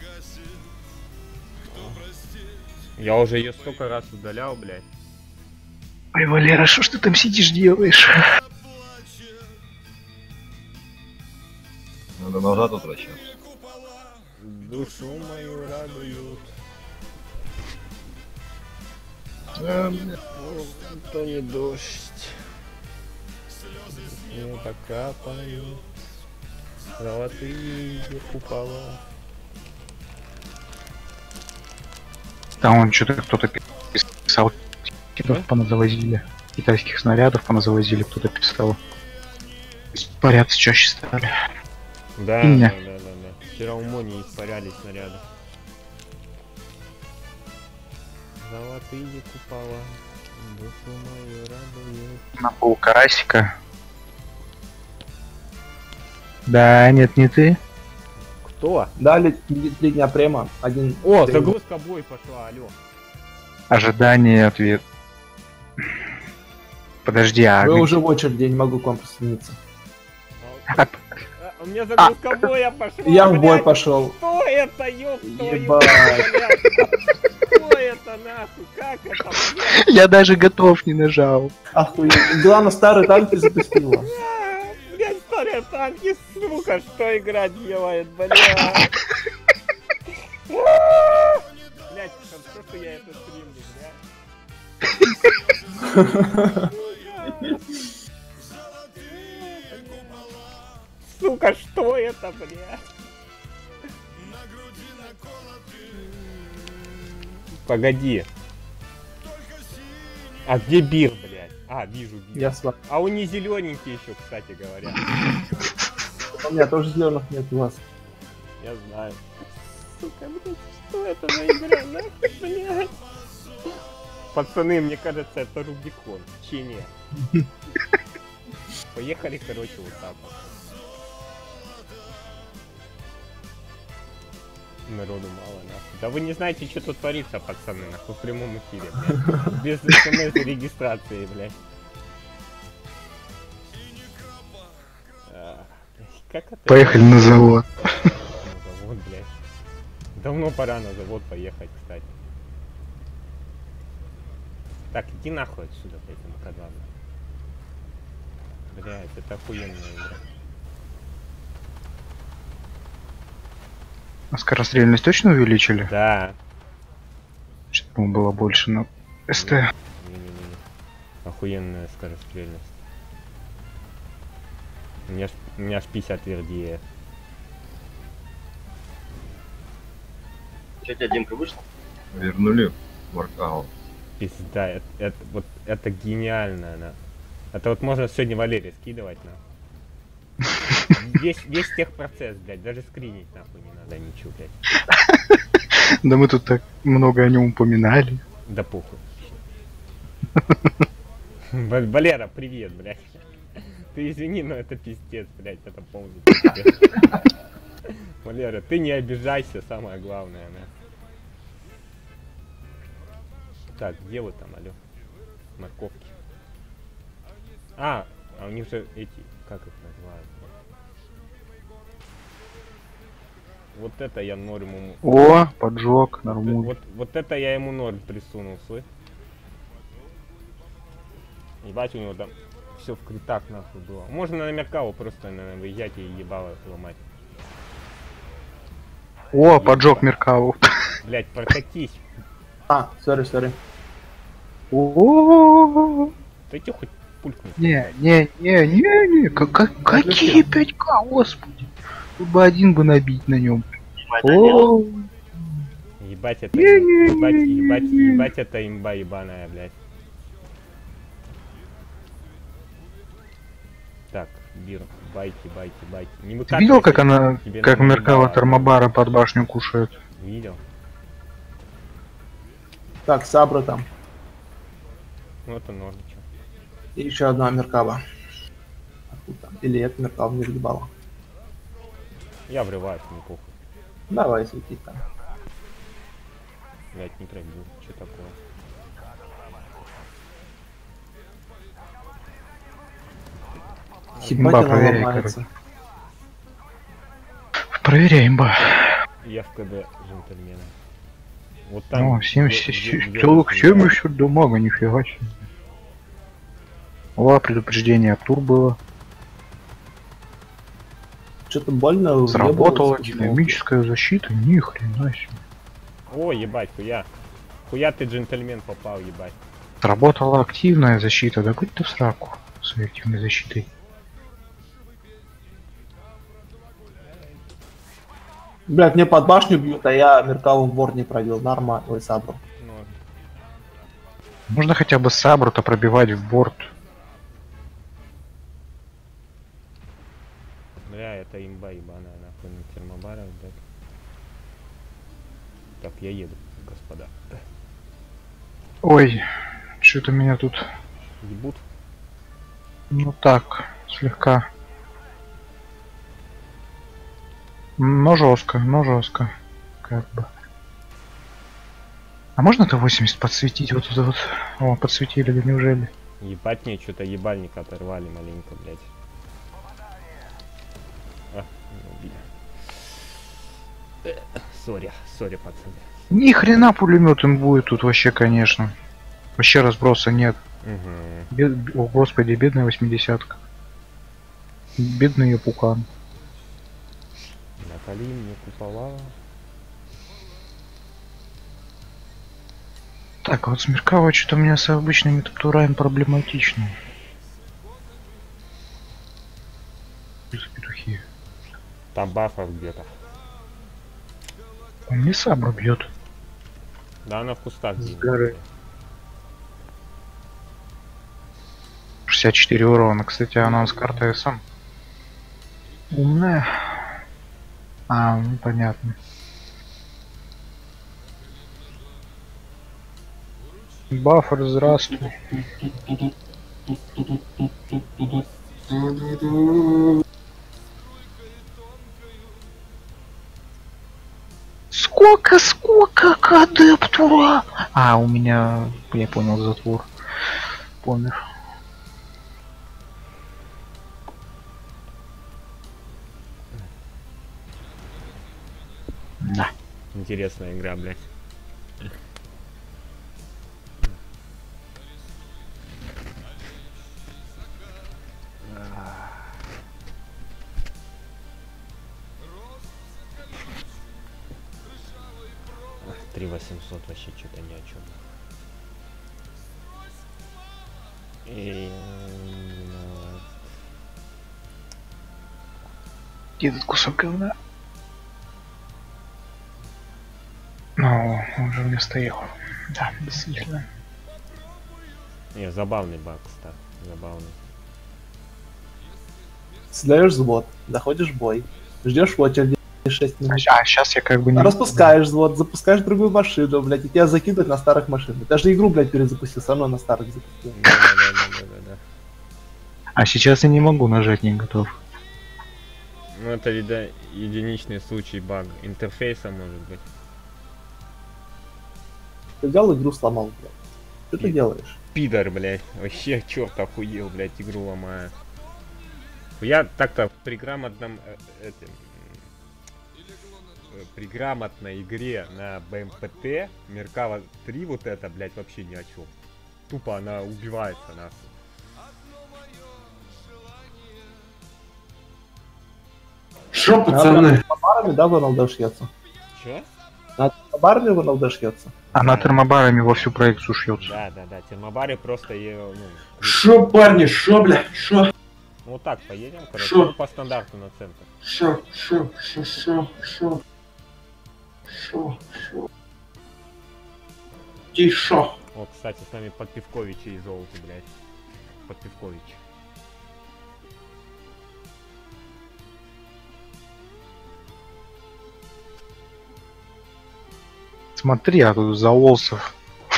Speaker 3: Я уже ее столько раз удалял, блядь.
Speaker 5: Ой, Валера, что ж ты там сидишь делаешь?
Speaker 7: Надо назад возвращаться.
Speaker 3: Душу мою радуют.
Speaker 7: Эм,
Speaker 3: То не дождь. Не покапают. Золотые купола.
Speaker 5: Там он что-то кто-то писал. Китов поназавозили. Китайских снарядов поназавозили, кто-то писал. Испаряться чаще стали.
Speaker 3: Да,
Speaker 5: И меня.
Speaker 3: да, да, да, да. Вчера у Мони испарялись снаряды. Золотые купола. Душу мою радуют.
Speaker 5: На пол карасика. Да, нет, не ты.
Speaker 3: Кто?
Speaker 2: Дали три дня према. Один.
Speaker 3: О,
Speaker 2: три-
Speaker 3: загрузка бой пошла, алё.
Speaker 5: Ожидание, ответ. Подожди, а...
Speaker 2: Вы уже в очереди, я не могу к вам присоединиться.
Speaker 5: А,
Speaker 3: А, у меня загрузка боя пошла.
Speaker 2: Я в бой
Speaker 3: блядь.
Speaker 2: пошел.
Speaker 3: Что это, ёб твою,
Speaker 2: Ебать.
Speaker 3: блядь? Что это нахуй? Как это, блядь?
Speaker 5: Я даже готов не нажал.
Speaker 2: Охуеть. Главное, старые танки запустила.
Speaker 3: А, блядь, старые танки, сука, что игра делает, блядь? Блядь, хорошо, что я это стримлю, блядь. Сука, что это, блядь? Погоди. А где Бир, блядь? А, вижу Бир.
Speaker 2: Я с вами.
Speaker 3: А у не зелененький еще, кстати говоря.
Speaker 2: У меня тоже зеленых нет у вас.
Speaker 3: Я знаю. Сука, блядь, что это за игра, нахуй, блядь? Пацаны, мне кажется, это Рубикон. Че не? Поехали, короче, вот так вот. Народу мало, нахуй. Да вы не знаете, что тут творится, пацаны, нахуй, в прямом эфире, блядь. Без смс и регистрации, блядь. А, как это?
Speaker 5: Поехали на завод.
Speaker 3: На завод, блядь. Давно пора на завод поехать, кстати. Так, иди нахуй отсюда, блядь, МК-два. Блядь, это охуенная игра.
Speaker 5: А скорострельность точно увеличили?
Speaker 3: Да.
Speaker 5: Что-то было больше, но... СТ.
Speaker 3: Не-не-не. Охуенная скорострельность. У меня ж, у меня ж пятьдесят вердие.
Speaker 4: Че, тебя Димка вышла?
Speaker 7: Вернули воркаут.
Speaker 3: Пизда, это, это, вот, это гениально, она. Это вот можно сегодня Валерия скидывать, на. Весь, весь техпроцесс, блядь, даже скринить нахуй не надо ничего, блядь.
Speaker 5: Да мы тут так много о нем упоминали.
Speaker 3: Да похуй. Ва- Валера, привет, блядь. Ты извини, но это пиздец, блядь, это полный пиздец. Валера, ты не обижайся, самое главное, на. Так, где вы там, алё? Морковки. А, а у них же эти как их называют? Вот это я норм ему.
Speaker 5: О, поджог,
Speaker 3: Вот,
Speaker 5: нормуль.
Speaker 3: вот, вот это я ему норм присунул, слышь? Ебать, у него там все в критах нахуй было. Можно на Меркаву просто наверное, выезжать и ебало сломать.
Speaker 5: О, поджог Меркаву.
Speaker 3: Блять, прокатись.
Speaker 2: А, сори, сори.
Speaker 5: О,
Speaker 3: Ты чё хоть пулькнуть?
Speaker 5: не, не, не, не, не, как- как- какие пять ка, господи. Тут бы один бы набить на нем. О,
Speaker 3: Ебать это,
Speaker 5: Не-не-не-не-не.
Speaker 3: ебать, ебать, ебать это имба ебаная, блядь. Так, Бир, байки, байки, байки. Не
Speaker 5: ты
Speaker 3: выкатывайся,
Speaker 5: видел, как она,
Speaker 3: тебе
Speaker 5: как
Speaker 3: надо
Speaker 5: Меркава
Speaker 3: ебало.
Speaker 5: термобара под башню кушает?
Speaker 3: Видел?
Speaker 2: Так, Сабра там.
Speaker 3: Ну это норм, чё.
Speaker 2: И еще одна Меркава. Откуда там? Или это Меркава не въебала.
Speaker 3: Я врываюсь, не похуй.
Speaker 2: Давай светить там.
Speaker 3: Блять, не пробил. Что такое?
Speaker 2: Ебать,
Speaker 5: Имба,
Speaker 2: она
Speaker 5: проверяй,
Speaker 2: ломается.
Speaker 5: Проверяй, имба.
Speaker 3: Я в КД джентльмена. Вот там.
Speaker 5: О,
Speaker 3: где-
Speaker 5: семьдесят
Speaker 3: где- где
Speaker 5: человек,
Speaker 3: вы
Speaker 5: семьдесят дамага, нифига себе. О, предупреждение Артур было.
Speaker 2: Что-то больно.
Speaker 5: Сработала
Speaker 2: въебалось.
Speaker 5: динамическая защита, ни хрена себе.
Speaker 3: О, ебать, хуя. Хуя ты джентльмен попал, ебать.
Speaker 5: Сработала активная защита, да будь ты в сраку с активной защитой.
Speaker 2: Блять, мне под башню бьют, а я Меркаву в бор не пробил. Нормально. Ой, Сабру.
Speaker 3: Ну,
Speaker 5: Можно хотя бы сабру-то пробивать в борт.
Speaker 3: бля, это имба ебаная, нахуй на термобарах, блядь. Так, я еду, господа.
Speaker 5: Ой, что-то меня тут,
Speaker 3: Ебут.
Speaker 5: ну так, слегка. Но жестко, но жестко. Как бы. А можно Т восемьдесят подсветить вот это вот? О, подсветили, да неужели?
Speaker 3: Ебать мне что-то ебальник оторвали маленько, блядь. А, не убили. Э, Сори, сори, пацаны.
Speaker 5: Ни хрена пулемет им будет тут вообще, конечно. Вообще разброса нет.
Speaker 3: Угу.
Speaker 5: Бед- О, господи, бедная восьмидесятка. Бедный ее пукан.
Speaker 3: Накали мне купола.
Speaker 5: Так, а вот Смеркава что-то у меня с обычными топтурами проблематично. Петухи.
Speaker 3: Там бафов где-то.
Speaker 5: Он не сабру бьет.
Speaker 3: Да, она в кустах
Speaker 5: С
Speaker 3: где-нибудь.
Speaker 5: горы. шестьдесят четыре урона. Кстати, она с карты СМ. Умная. А, ну понятно. Баффер, здравствуй. Сколько, сколько к адептура? А, у меня, я понял, затвор. Помер. Да.
Speaker 3: Интересная игра, блядь. три восемьсот вообще что-то ни о чем. И... ну,
Speaker 5: Этот кусок говна. Ну, он же у меня стоял. Да, действительно.
Speaker 3: Не, забавный баг, кстати. Забавный.
Speaker 2: Создаешь взвод, заходишь в бой, ждешь в очереди шесть минут.
Speaker 5: А сейчас я как бы не...
Speaker 2: Распускаешь взвод, запускаешь другую машину, блядь, и тебя закидывают на старых машинах. Даже игру, блядь, перезапустил, все равно на старых запустил.
Speaker 3: Да, да, да, да, да, да.
Speaker 5: А сейчас я не могу нажать, не готов.
Speaker 3: Ну это, видно, единичный случай бага. Интерфейса может быть.
Speaker 2: Ты взял игру, сломал, блядь. Что ты
Speaker 3: И-
Speaker 2: делаешь?
Speaker 3: Пидор, блядь. Вообще, черт охуел, блядь, игру ломает. Я так-то при грамотном э, этим, э, при грамотной игре на БМПТ Меркава три вот это, блядь, вообще ни о чем. Тупо она убивается нас.
Speaker 8: Шо, пацаны?
Speaker 2: Термобарами, да, в эн эл дэ шьется?
Speaker 3: Чё?
Speaker 2: На термобарами в эн эл дэ шьется?
Speaker 5: Она термобарами во всю проекцию шьется.
Speaker 3: Да, да, да. Термобары просто ее, ну...
Speaker 8: Шо, парни, шо, бля, шо?
Speaker 3: Ну вот так поедем, короче,
Speaker 8: Шо?
Speaker 3: ну, по стандарту на центр.
Speaker 8: Шо, шо, шо, шо, шо. Шо, шо. Тишо.
Speaker 3: О, кстати, с нами Подпивкович и Золото, блядь. Подпивкович.
Speaker 5: Смотри, а тут Заолсов.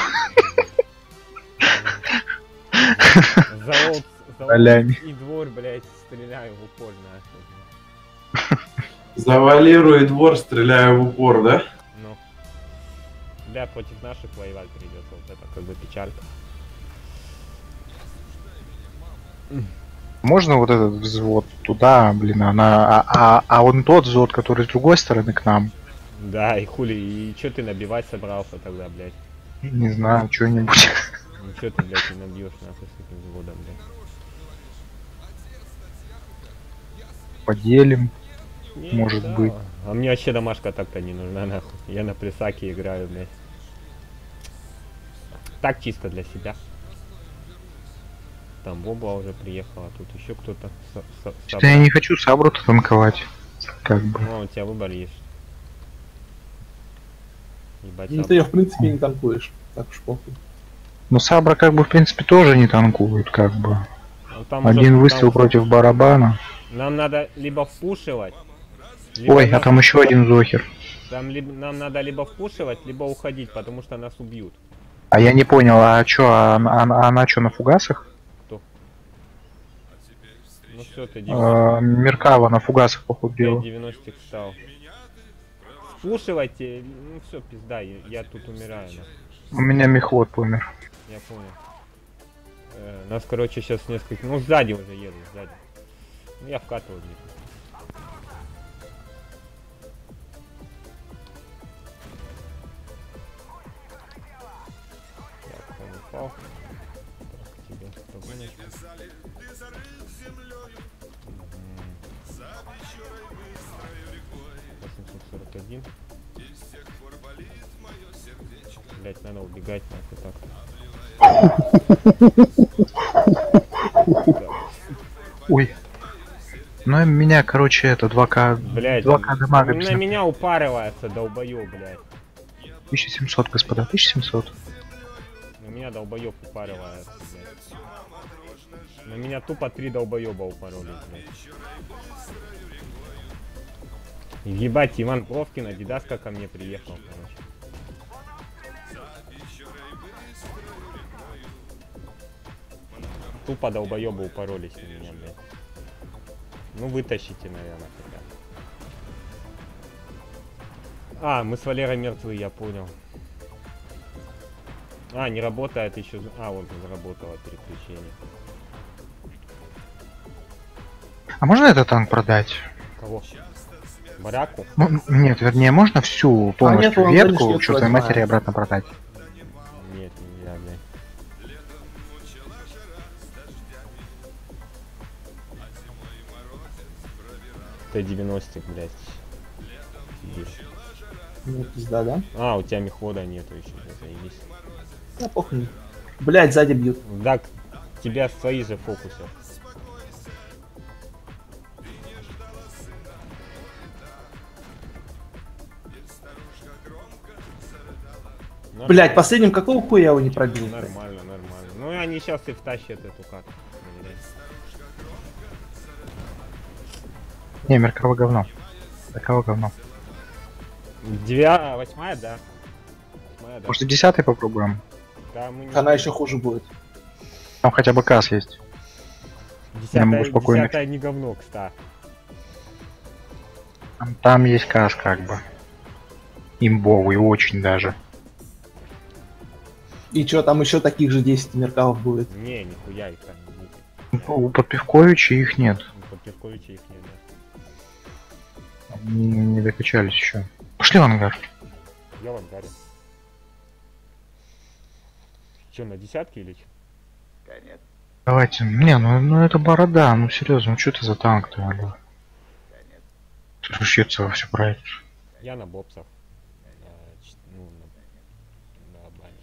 Speaker 3: Заолт,
Speaker 5: Алями.
Speaker 3: и двор, блядь, стреляю в упор на.
Speaker 8: За Валеру и двор стреляю в упор, да?
Speaker 3: Ну. Бля, против наших воевать придется, вот это как бы печалька.
Speaker 5: Можно вот этот взвод туда, блин, она, а, а, а он тот взвод, который с другой стороны к нам.
Speaker 3: Да, и хули, и чё ты набивать собрался тогда, блядь?
Speaker 5: Не знаю, что-нибудь.
Speaker 3: Ничего ты, блядь, не набьешь нахуй с этим взводом, блядь.
Speaker 5: Поделим.
Speaker 3: Не,
Speaker 5: Может
Speaker 3: да.
Speaker 5: быть.
Speaker 3: А мне вообще домашка так-то не нужна, нахуй. Я на присаке играю, блядь. Так чисто для себя. Там Бобла уже приехала, тут еще кто-то.
Speaker 5: Что-то я не хочу Сабру-то танковать. Как бы.
Speaker 3: Ну, у тебя выбор есть. Ебать,
Speaker 2: Ну
Speaker 3: Сабра.
Speaker 2: ты ее в принципе не танкуешь. Так уж похуй.
Speaker 5: Но Сабра как бы в принципе тоже не танкует, как бы.
Speaker 3: Ну, там
Speaker 5: Один
Speaker 3: уже-
Speaker 5: выстрел
Speaker 3: там-
Speaker 5: против барабана.
Speaker 3: Нам надо либо впушивать. либо
Speaker 5: Ой, а
Speaker 3: нас-
Speaker 5: там еще один Зохер.
Speaker 3: Там либо, нам надо либо впушивать, либо уходить, потому что нас убьют.
Speaker 5: А я не понял, а чё, а, а- а она чё, на фугасах?
Speaker 3: Ну все, ты
Speaker 5: А, Меркава на фугасах, походу, делал.
Speaker 3: девяносто встал. Впушивайте, ну все, пизда, я, я тут умираю. нахуй.
Speaker 5: У меня мехвод помер.
Speaker 3: Я понял. Э, нас, короче, сейчас несколько... Ну, сзади уже еду, сзади. Ну, я вкатываю. блин. Так, он упал. Так, тебе погоночку. Мгм. восемьсот сорок один. Блять, надо убегать, нахуй так.
Speaker 5: Ой. Ну и меня, короче, это два ка...
Speaker 3: Блять,
Speaker 5: два ка дамага.
Speaker 3: на меня упарывается, долбоёб, блять.
Speaker 5: тысяча семьсот, господа, тысяча семьсот.
Speaker 3: На меня долбоёб упарывается, блять. На меня тупо три долбоёба упоролись, блять. Ебать, Иван Бровкин, Адидаска ко мне приехал, короче. Тупо долбоёбы упоролись на меня, блядь. Ну вытащите, наверное, хотя бы. А, мы с Валерой мертвы, я понял. А, не работает еще. А, вот заработало переключение.
Speaker 5: А можно этот танк продать?
Speaker 3: Кого? Бараку?
Speaker 5: Ну, нет, вернее, можно всю
Speaker 2: А нет,
Speaker 5: полностью
Speaker 2: он
Speaker 5: ветку
Speaker 2: конечно,
Speaker 5: к чертовой
Speaker 2: возьмает.
Speaker 5: матери обратно продать.
Speaker 3: Нет, нельзя, блядь. Т девяносто, блядь. Сидишь.
Speaker 2: Ну, пизда, да?
Speaker 3: А, у тебя мехвода нету еще, блядь, заебись.
Speaker 2: Да похуй. Блять, сзади бьют.
Speaker 3: Так, тебя свои же фокусы.
Speaker 2: Блять, последним какого хуя я его не пробил? блядь?
Speaker 3: Нормально, нормально. Ну и они сейчас и втащат эту карту. проверяй.
Speaker 5: Не, Меркава говно. Такого говно.
Speaker 3: Девя... Восьмая, да. Восьмая, да.
Speaker 5: Может, и десятый попробуем?
Speaker 3: Да, мы не...
Speaker 2: Она еще хуже будет.
Speaker 5: Там хотя бы касс есть.
Speaker 3: Десятая,
Speaker 5: я могу спокойно-
Speaker 3: десятая не говно, кстати.
Speaker 5: Там, там есть касс, как бы. Имбовый, очень даже.
Speaker 2: И что, там еще таких же десять меркалов будет?
Speaker 3: Не, нихуя их там не будет.
Speaker 5: У Подпивковича их нет.
Speaker 3: Ну, Кирковича их нет, да.
Speaker 5: Не, не докачались еще. Пошли в ангар.
Speaker 3: Я в ангаре. Че, на десятке или че?
Speaker 5: Давайте. Не, ну, ну это борода, ну серьезно, ну что ты за танк-то, алё? Шьется во все правильно.
Speaker 3: Я на бобсах. На, ч- ну, на, на бане.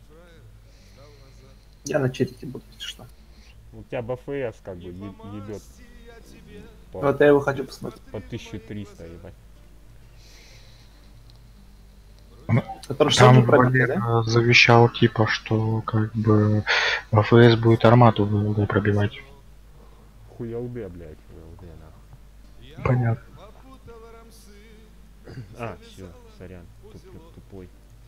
Speaker 2: Я на черите буду, если что.
Speaker 3: У тебя БФС как бы е- ебет по,
Speaker 2: Вот я его хочу посмотреть.
Speaker 3: по тысяча триста, ебать.
Speaker 2: Который что
Speaker 5: Там
Speaker 2: же пробитый, да?
Speaker 5: Валера завещал типа, что как бы АФС будет армату в ВЛД пробивать.
Speaker 3: Хуялбе, блядь, ВЛД, нахуй.
Speaker 5: Понятно.
Speaker 3: А, все, сорян, туп- тупой.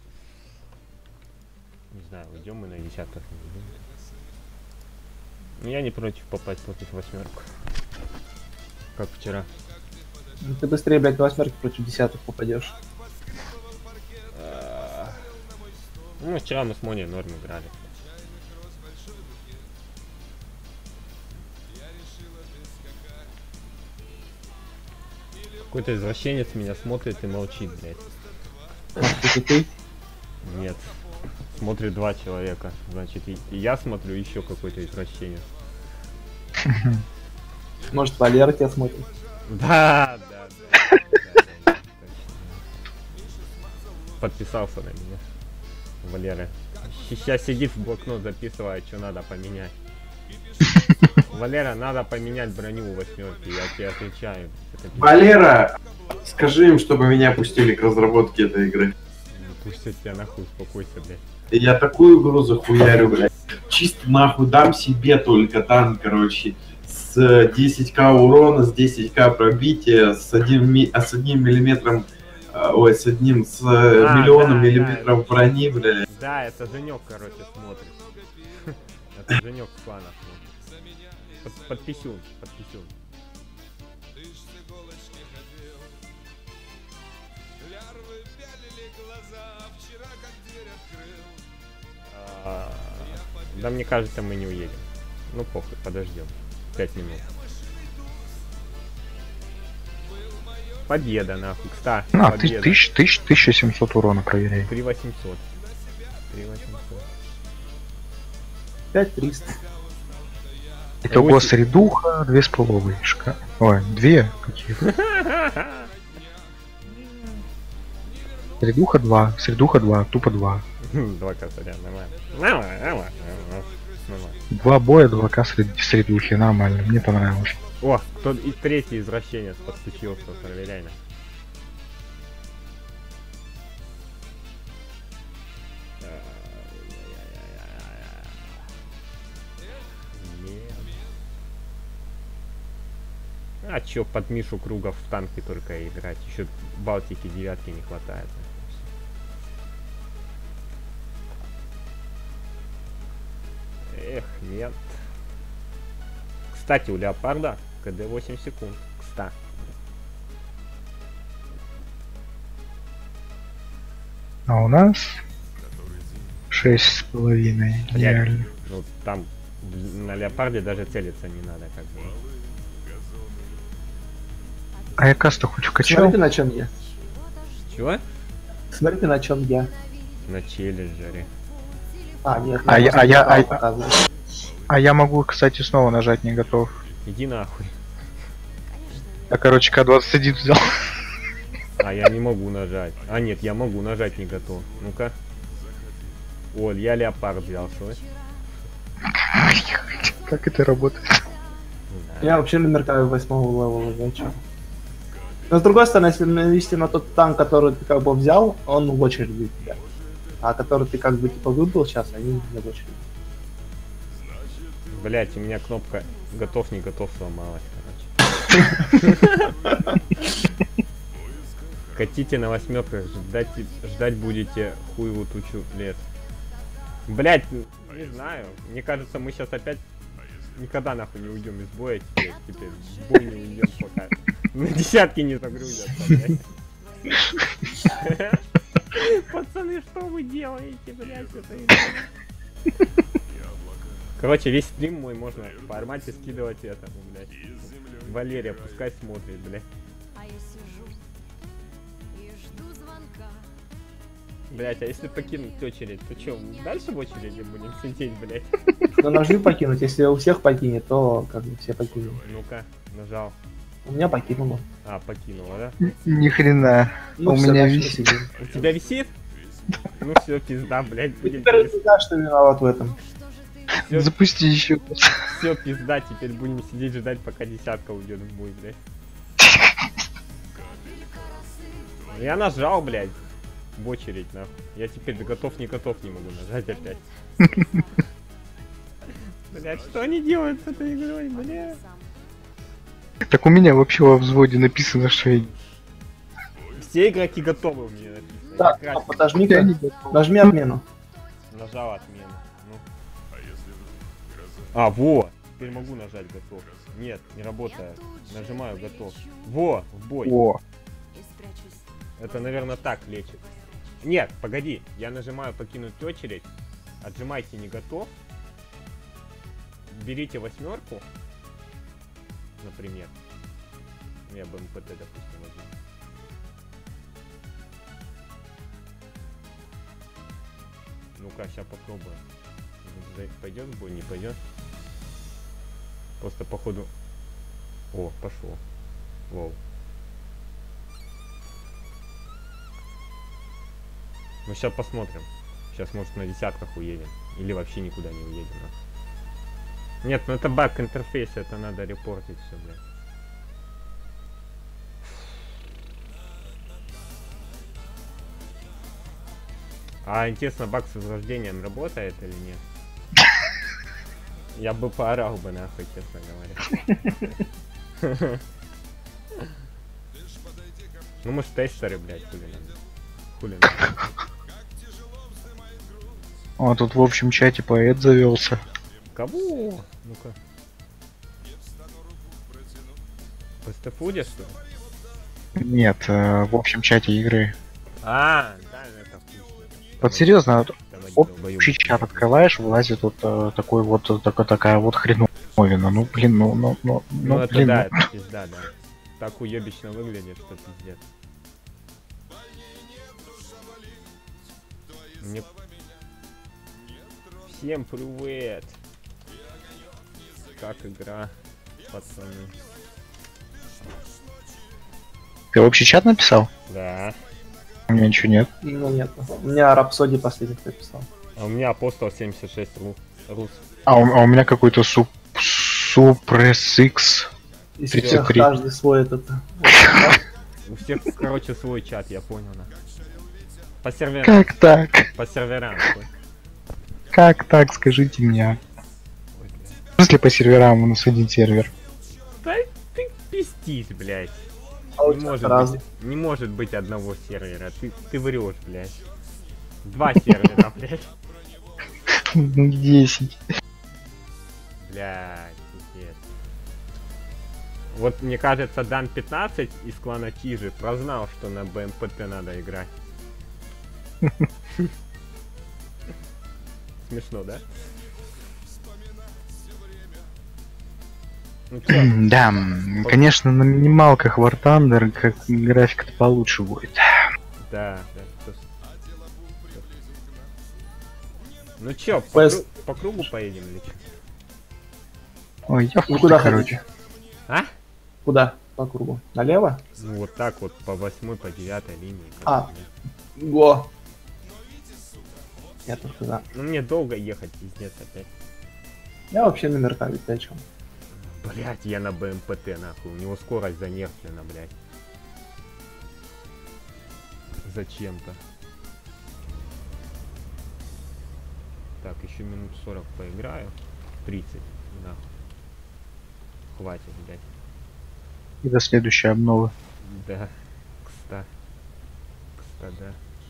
Speaker 3: Не знаю, уйдем мы на десятках, не уйдем. Ну, я не против попасть против восьмерку. Как вчера.
Speaker 2: Ну, ты быстрее, блядь, на восьмерке против десятых попадешь.
Speaker 3: А, Ну, вчера мы с Моней норм играли. Какой-то извращенец меня смотрит и молчит, блядь.
Speaker 2: Это ты?
Speaker 3: Нет. Смотрит два человека. Значит, и, и я смотрю, еще какой-то извращенец.
Speaker 2: Может, Валера тебя смотрит?
Speaker 3: Да, да, да. да, да, да, точно. Подписался на меня. Валера. Сейчас сидит в блокнот, записывает, что надо поменять. Валера, надо поменять броню у восьмерки, я тебе отвечаю. Это пиздец.
Speaker 8: Валера, скажи им, чтобы меня пустили к разработке этой игры.
Speaker 3: Ну, пусть тебя нахуй, успокойся, блядь.
Speaker 8: И я такую игру захуярю, блядь. Чисто нахуй дам себе только танк, короче. С десять ка урона, с десять ка пробития, с одним, ми- а с одним миллиметром, э, ой, с одним, с э,
Speaker 3: А,
Speaker 8: миллионом
Speaker 3: да,
Speaker 8: миллиметров
Speaker 3: да.
Speaker 8: брони, блядь.
Speaker 3: Да, это Женек, короче, смотрит. Это Женек с клана смотрит. Под, подписюн, подписюн. А, Да мне кажется, мы не уедем. Ну похуй, подождем. Пять минут. Победа, нахуй. Кстати,
Speaker 5: А, ты,
Speaker 3: победа.
Speaker 5: тысяч, тысяч, тысяча семьсот урона проверяй.
Speaker 3: три восемьсот. три восемьсот.
Speaker 2: пять триста.
Speaker 5: Итого
Speaker 3: Восемь.
Speaker 5: средуха, две с половой. Шка... Ой, две какие? Средуха два, средуха два, тупо два.
Speaker 3: Два косаря, нормально. Нормально, нормально, нормально.
Speaker 5: Два боя, два к сред... средухи, нормально, мне понравилось.
Speaker 3: О, кто и третий извращенец подключился, проверяй на. А чё, под Мишу Кругов в танке только играть? Еще Балтики девятки не хватает. Эх, нет. Кстати, у Леопарда КД восемь секунд. Кстати.
Speaker 5: А у нас шесть с половиной, реально.
Speaker 3: Ну там на Леопарде даже целиться не надо, как бы.
Speaker 5: А я каста хоть вкачал?
Speaker 2: Смотрите, на чем я.
Speaker 3: Чего?
Speaker 2: Смотрите, на чем я.
Speaker 3: На челленджере.
Speaker 2: А, нет,
Speaker 5: А я-
Speaker 2: просто
Speaker 5: а я-
Speaker 2: металл
Speaker 5: а-
Speaker 2: показывает.
Speaker 5: А я могу, кстати, снова нажать не готов.
Speaker 3: Иди нахуй.
Speaker 5: Я, короче, К двадцать один взял.
Speaker 3: А я не могу нажать. А нет, я могу нажать, не готов. Ну-ка. О, я Леопард взял, слышь?
Speaker 5: Как это работает?
Speaker 2: Я вообще номеркаю восьмого левела, зачем? Но с другой стороны, если навести на тот танк, который ты как бы взял, он в очереди у тебя. А который ты как бы типа выбрал сейчас, они не в очереди.
Speaker 3: Блять, у меня кнопка готов, не готов сломалась, короче. Катите на восьмерках, ждать, ждать будете хуевую тучу лет. Блять, не знаю. Мне кажется, мы сейчас опять никогда нахуй не уйдем из боя теперь. Теперь в бой не уйдем пока. На десятки не загрузятся, блять. Пацаны, что вы делаете, блять, это игра? Короче, весь стрим мой можно по армате скидывать этому, блядь. Валерия, пускай смотрит, блядь.
Speaker 6: А я сижу и жду звонка.
Speaker 3: Блять, а если покинуть очередь, то что, дальше в очереди будем сидеть, блять?
Speaker 2: Ну нажми покинуть, если у всех покинет, то как бы все покинули.
Speaker 3: Ну-ка, нажал.
Speaker 2: У меня покинуло.
Speaker 3: А, покинула, да?
Speaker 5: Ни хрена.
Speaker 2: Ну,
Speaker 5: У
Speaker 2: всё,
Speaker 5: меня
Speaker 2: дальше
Speaker 5: висит.
Speaker 2: посидим.
Speaker 3: У тебя висит? Ну все, пизда, блять, будем
Speaker 2: Теперь ты знаешь, что виноват в этом.
Speaker 3: Всё,
Speaker 5: Запусти еще.
Speaker 3: все, пизда, теперь будем сидеть ждать, пока десятка уйдет в бой, блядь. Я нажал, блядь, в очередь, нахуй. Я теперь готов, не готов не могу нажать опять. Блядь, что они делают с этой игрой, блядь?
Speaker 5: Так у меня вообще во взводе написано, что я...
Speaker 3: Все игроки готовы у меня написано.
Speaker 2: Так,
Speaker 3: Я
Speaker 2: а
Speaker 3: красный.
Speaker 2: подожми ка нажми отмену.
Speaker 3: Нажал отмену. Ну. А, во! Теперь могу нажать готов. Нет, не работает. Нажимаю готов. Во! В бой.
Speaker 5: О,
Speaker 6: И спрячусь.
Speaker 3: Это, наверное, так лечит. Нет, погоди. Я нажимаю покинуть очередь. Отжимайте не готов. Берите восьмерку. Например. Я бы МПТ, допустим, возьму. Ну-ка, сейчас попробуем. Пойдет в бой, не пойдет. Просто походу. О, пошел. Воу. Ну сейчас посмотрим. Сейчас может на десятках уедем. Или вообще никуда не уедем. А? Нет, ну это баг интерфейса, это надо репортить все, блядь. А интересно, баг с возрождением работает или нет? Я бы поорал бы нахуй, честно говоря. Ну мы ж тестеры, блядь, хули нам. Хули нам.
Speaker 5: а тут в общем чате поэт завелся.
Speaker 3: Кого? Ну-ка. По стефуде, что ли?
Speaker 5: Нет, э, в общем чате игры.
Speaker 3: А, да, это вкусно.
Speaker 5: Вот серьезно, вот
Speaker 3: Давай,
Speaker 5: общий
Speaker 3: долбоёб.
Speaker 5: чат открываешь, вылазит вот э, такой вот э, такая, такая вот хреновина. Ну блин, ну, ну, ну,
Speaker 3: Ну
Speaker 5: ну
Speaker 3: это
Speaker 5: блин,
Speaker 3: да,
Speaker 5: ну.
Speaker 3: это пизда, да. Так уебично выглядит, что пиздец. Мне... Всем привет! Как игра, пацаны?
Speaker 5: Ты общий чат написал?
Speaker 3: Да.
Speaker 5: У меня ничего нет.
Speaker 2: Ну нет. У меня Рапсоди последний написал.
Speaker 3: А у меня апостол семьдесят шесть ру... рус.
Speaker 5: А у, а у меня какой-то суп... Супресс Икс.
Speaker 2: И
Speaker 5: тридцать
Speaker 2: сейчас
Speaker 5: три.
Speaker 2: каждый свой этот.
Speaker 3: У всех, короче, свой чат, я понял, да. По серверам.
Speaker 5: Как так?
Speaker 3: По серверам. такой.
Speaker 5: Как так, скажите мне?
Speaker 3: Ой, блядь.
Speaker 5: В смысле по серверам у нас один сервер?
Speaker 3: Да ты пиздишь, блядь.
Speaker 2: А у
Speaker 3: Не
Speaker 2: тебя
Speaker 3: может,
Speaker 2: разный.
Speaker 3: быть, не может быть одного сервера. Ты, ты врешь, блядь. Два сервера, блядь.
Speaker 5: Ну, десять.
Speaker 3: Блядь, пиздец. Вот мне кажется, Дан пятнадцать из клана Тижи прознал, что на БМПТ надо играть. Смешно, да? Ну чё,
Speaker 5: Да, м, конечно, на минималках War Thunder как графика-то получше будет.
Speaker 3: да, да. что ж. Ну чё, по,
Speaker 2: Пэс-
Speaker 3: кру- по кругу поедем или чё?
Speaker 5: Ой, я в
Speaker 2: Ну
Speaker 5: курсе,
Speaker 2: куда
Speaker 5: короче.
Speaker 2: хотите?
Speaker 3: А?
Speaker 2: Куда? По кругу. Налево?
Speaker 3: Ну вот так вот, по восьмой, по девятой линии. как
Speaker 2: А.
Speaker 3: бы.
Speaker 2: Го. Я только за.
Speaker 3: Ну мне долго ехать, пиздец, опять.
Speaker 2: Я вообще на Меркаве тачу.
Speaker 3: Блять, я на БМПТ, нахуй. У него скорость занерфлена, блять. Зачем-то. Так, еще минут сорок поиграю. тридцать, нахуй. Хватит, блять.
Speaker 5: И до следующей обновы.
Speaker 3: Да. Кста. Кста, да.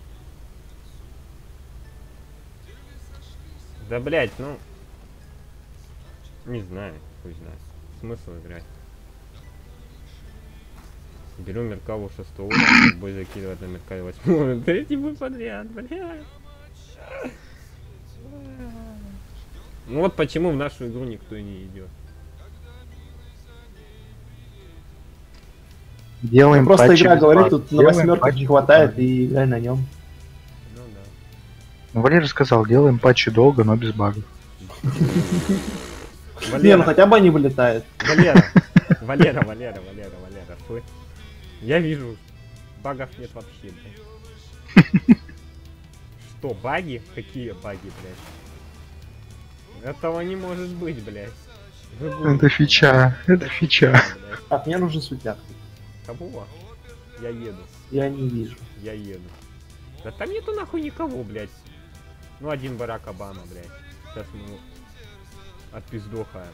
Speaker 3: Да, блять, ну... Не знаю, хуй знает. Смысл играть. Беру Меркаву шестого уровня, бой закидывать на Меркаве восьмого. Третий бой подряд, блядь. Ну вот почему в нашу игру никто и не идет.
Speaker 5: Делаем
Speaker 2: Просто
Speaker 5: патчи
Speaker 2: игра
Speaker 5: без
Speaker 2: говорит,
Speaker 5: багов.
Speaker 2: тут на
Speaker 5: Делаем
Speaker 2: восьмерках
Speaker 5: патчи
Speaker 2: не
Speaker 5: без
Speaker 2: хватает,
Speaker 5: багов.
Speaker 2: и играй на нем.
Speaker 3: Ну да.
Speaker 5: Ну, Валера сказал, делаем патчи долго, но без багов.
Speaker 2: Не, ну
Speaker 3: Валера,
Speaker 2: хотя бы они вылетают.
Speaker 3: Валера, Валера, Валера, Валера, Валера, стой. Я вижу, багов нет вообще, блядь. Что, баги? Какие баги, блядь? Этого не может быть, блядь. Вы
Speaker 5: Это
Speaker 3: гоните,
Speaker 5: фича, это фича.
Speaker 3: блядь.
Speaker 2: Так, мне нужен светляк.
Speaker 3: Кого? Я еду,
Speaker 2: Я не вижу.
Speaker 3: я еду. Да там нету нахуй никого, блядь. Ну один Барак Обама, блядь. Сейчас мы его отпиздохаем.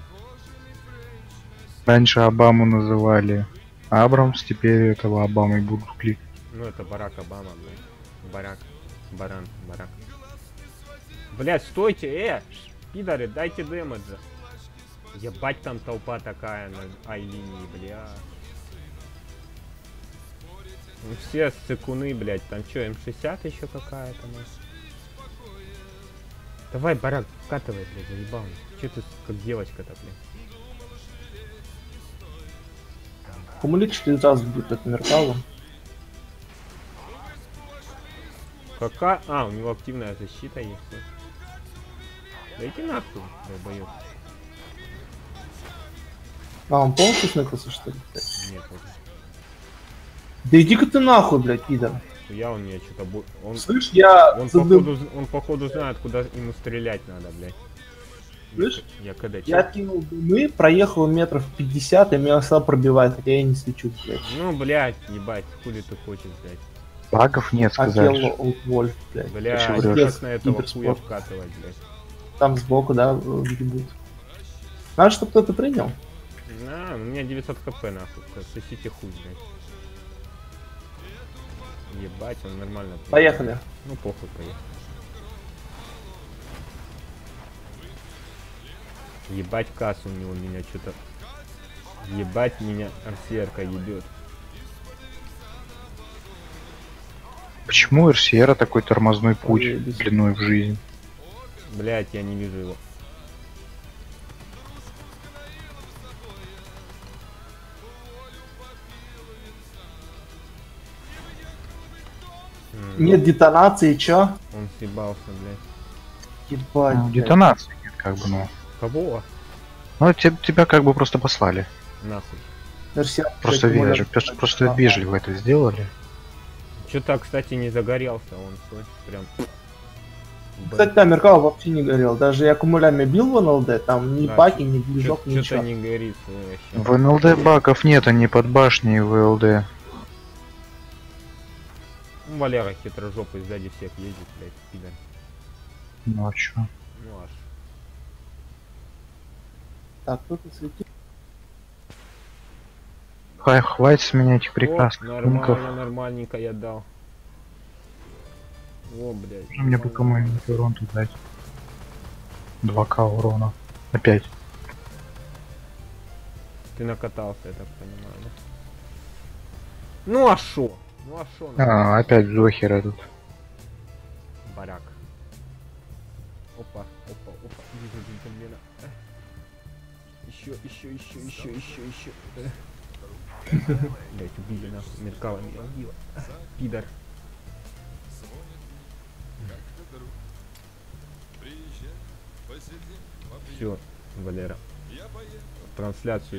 Speaker 5: Раньше Обаму называли Абрамс, теперь этого Обамой будут кликать.
Speaker 3: Ну это Барак Обама, блядь. Барак. Баран. Барак. Блядь, стойте, э! Пидоры, дайте дэмэджа. Ебать, там толпа такая на ай-линии, бля. Ну все сыкуны, блядь. Там что, эм шестьдесят еще какая-то, нас? Давай, Барак, вкатывай, блядь, заебал. Че ты как девочка-то, блядь?
Speaker 2: Кумулит четыре раза будет от Меркала.
Speaker 3: Какая? А, у него активная защита есть. да? Да иди нахуй, долбоёб.
Speaker 2: А, он полностью сныкался, что ли?
Speaker 3: Нет, вот.
Speaker 2: Да иди-ка ты нахуй, блядь, пидор.
Speaker 3: Я он мне что-то... бу- Он,
Speaker 2: Слышь, я...
Speaker 3: он,
Speaker 2: задым-
Speaker 3: походу, з- он походу знает, куда ему стрелять надо, блядь.
Speaker 2: Слышь,
Speaker 3: Я когда
Speaker 2: я кинул дымы, проехал метров пятьдесят, и меня стал пробивать, хотя я не свечу, блядь.
Speaker 3: Ну, блядь, ебать, хули ты хочешь, блядь.
Speaker 5: Багов нет,
Speaker 2: А
Speaker 5: сказали.
Speaker 2: Келло Олдвольф, блядь.
Speaker 3: Бля,
Speaker 5: чё
Speaker 3: как
Speaker 5: врёшь?
Speaker 3: на этого хуя
Speaker 2: Киберспорт.
Speaker 3: вкатывать, блядь.
Speaker 2: Там сбоку, да, будет. Надо, чтобы кто-то принял.
Speaker 3: На, у меня девятьсот хп, нахуй. Сосите хуй, блядь. Ебать, он нормально. принял.
Speaker 2: Поехали.
Speaker 3: Ну, похуй, поехали. Ебать, касс у него меня что-то... Ебать, меня арсерка ебет.
Speaker 5: Почему эр си эр такой тормозной путь
Speaker 2: Заебись.
Speaker 5: длиной в жизнь?
Speaker 3: Блять, я не вижу его. М,
Speaker 2: Нет детонации, чё?
Speaker 3: Он съебался, блядь.
Speaker 2: Ебать.
Speaker 5: Ну,
Speaker 2: блядь.
Speaker 5: детонации нет, как бы, ну.
Speaker 3: Кого?
Speaker 5: Ну, те- тебя как бы просто послали.
Speaker 3: Нахуй.
Speaker 2: Мерси,
Speaker 5: Просто,
Speaker 2: блядь,
Speaker 5: вежливо,
Speaker 2: может,
Speaker 5: просто, просто
Speaker 2: а,
Speaker 5: вежливо это сделали.
Speaker 3: Что-то, кстати, не загорелся он. стой, Прям.
Speaker 2: Кстати, да, Меркал вообще не горел. Даже я кумулями бил в эн эл дэ, там ни
Speaker 3: Да,
Speaker 2: баки, ни движок,
Speaker 3: Что-то
Speaker 2: ничего.
Speaker 3: не горит э, вообще.
Speaker 5: В эн эл дэ багов нет, они под башней в эл дэ.
Speaker 3: Ну, Валера хитрожопый сзади всех ездит, блядь, пидор.
Speaker 5: Ну а чё?
Speaker 3: Ну аж.
Speaker 2: Так, кто-то светит.
Speaker 5: Хай, хватит с меня этих
Speaker 3: О,
Speaker 5: прекрасных
Speaker 3: нормально,
Speaker 5: пунктов.
Speaker 3: нормальненько я дал. О, блядь.
Speaker 5: Мне бы кому урон тут дать. два ка урона. Опять.
Speaker 3: Ты накатался, я так понимаю, да? Ну а шо? Ну а шо?
Speaker 5: А, опять Зохер тут.
Speaker 3: Барак. Опа, опа, опа. Вижу джентльмена. Еще, еще, еще, еще, еще, еще. Блять, убили нахуй. Меркала меня убила. Пидор. Все, Валера. Трансляцию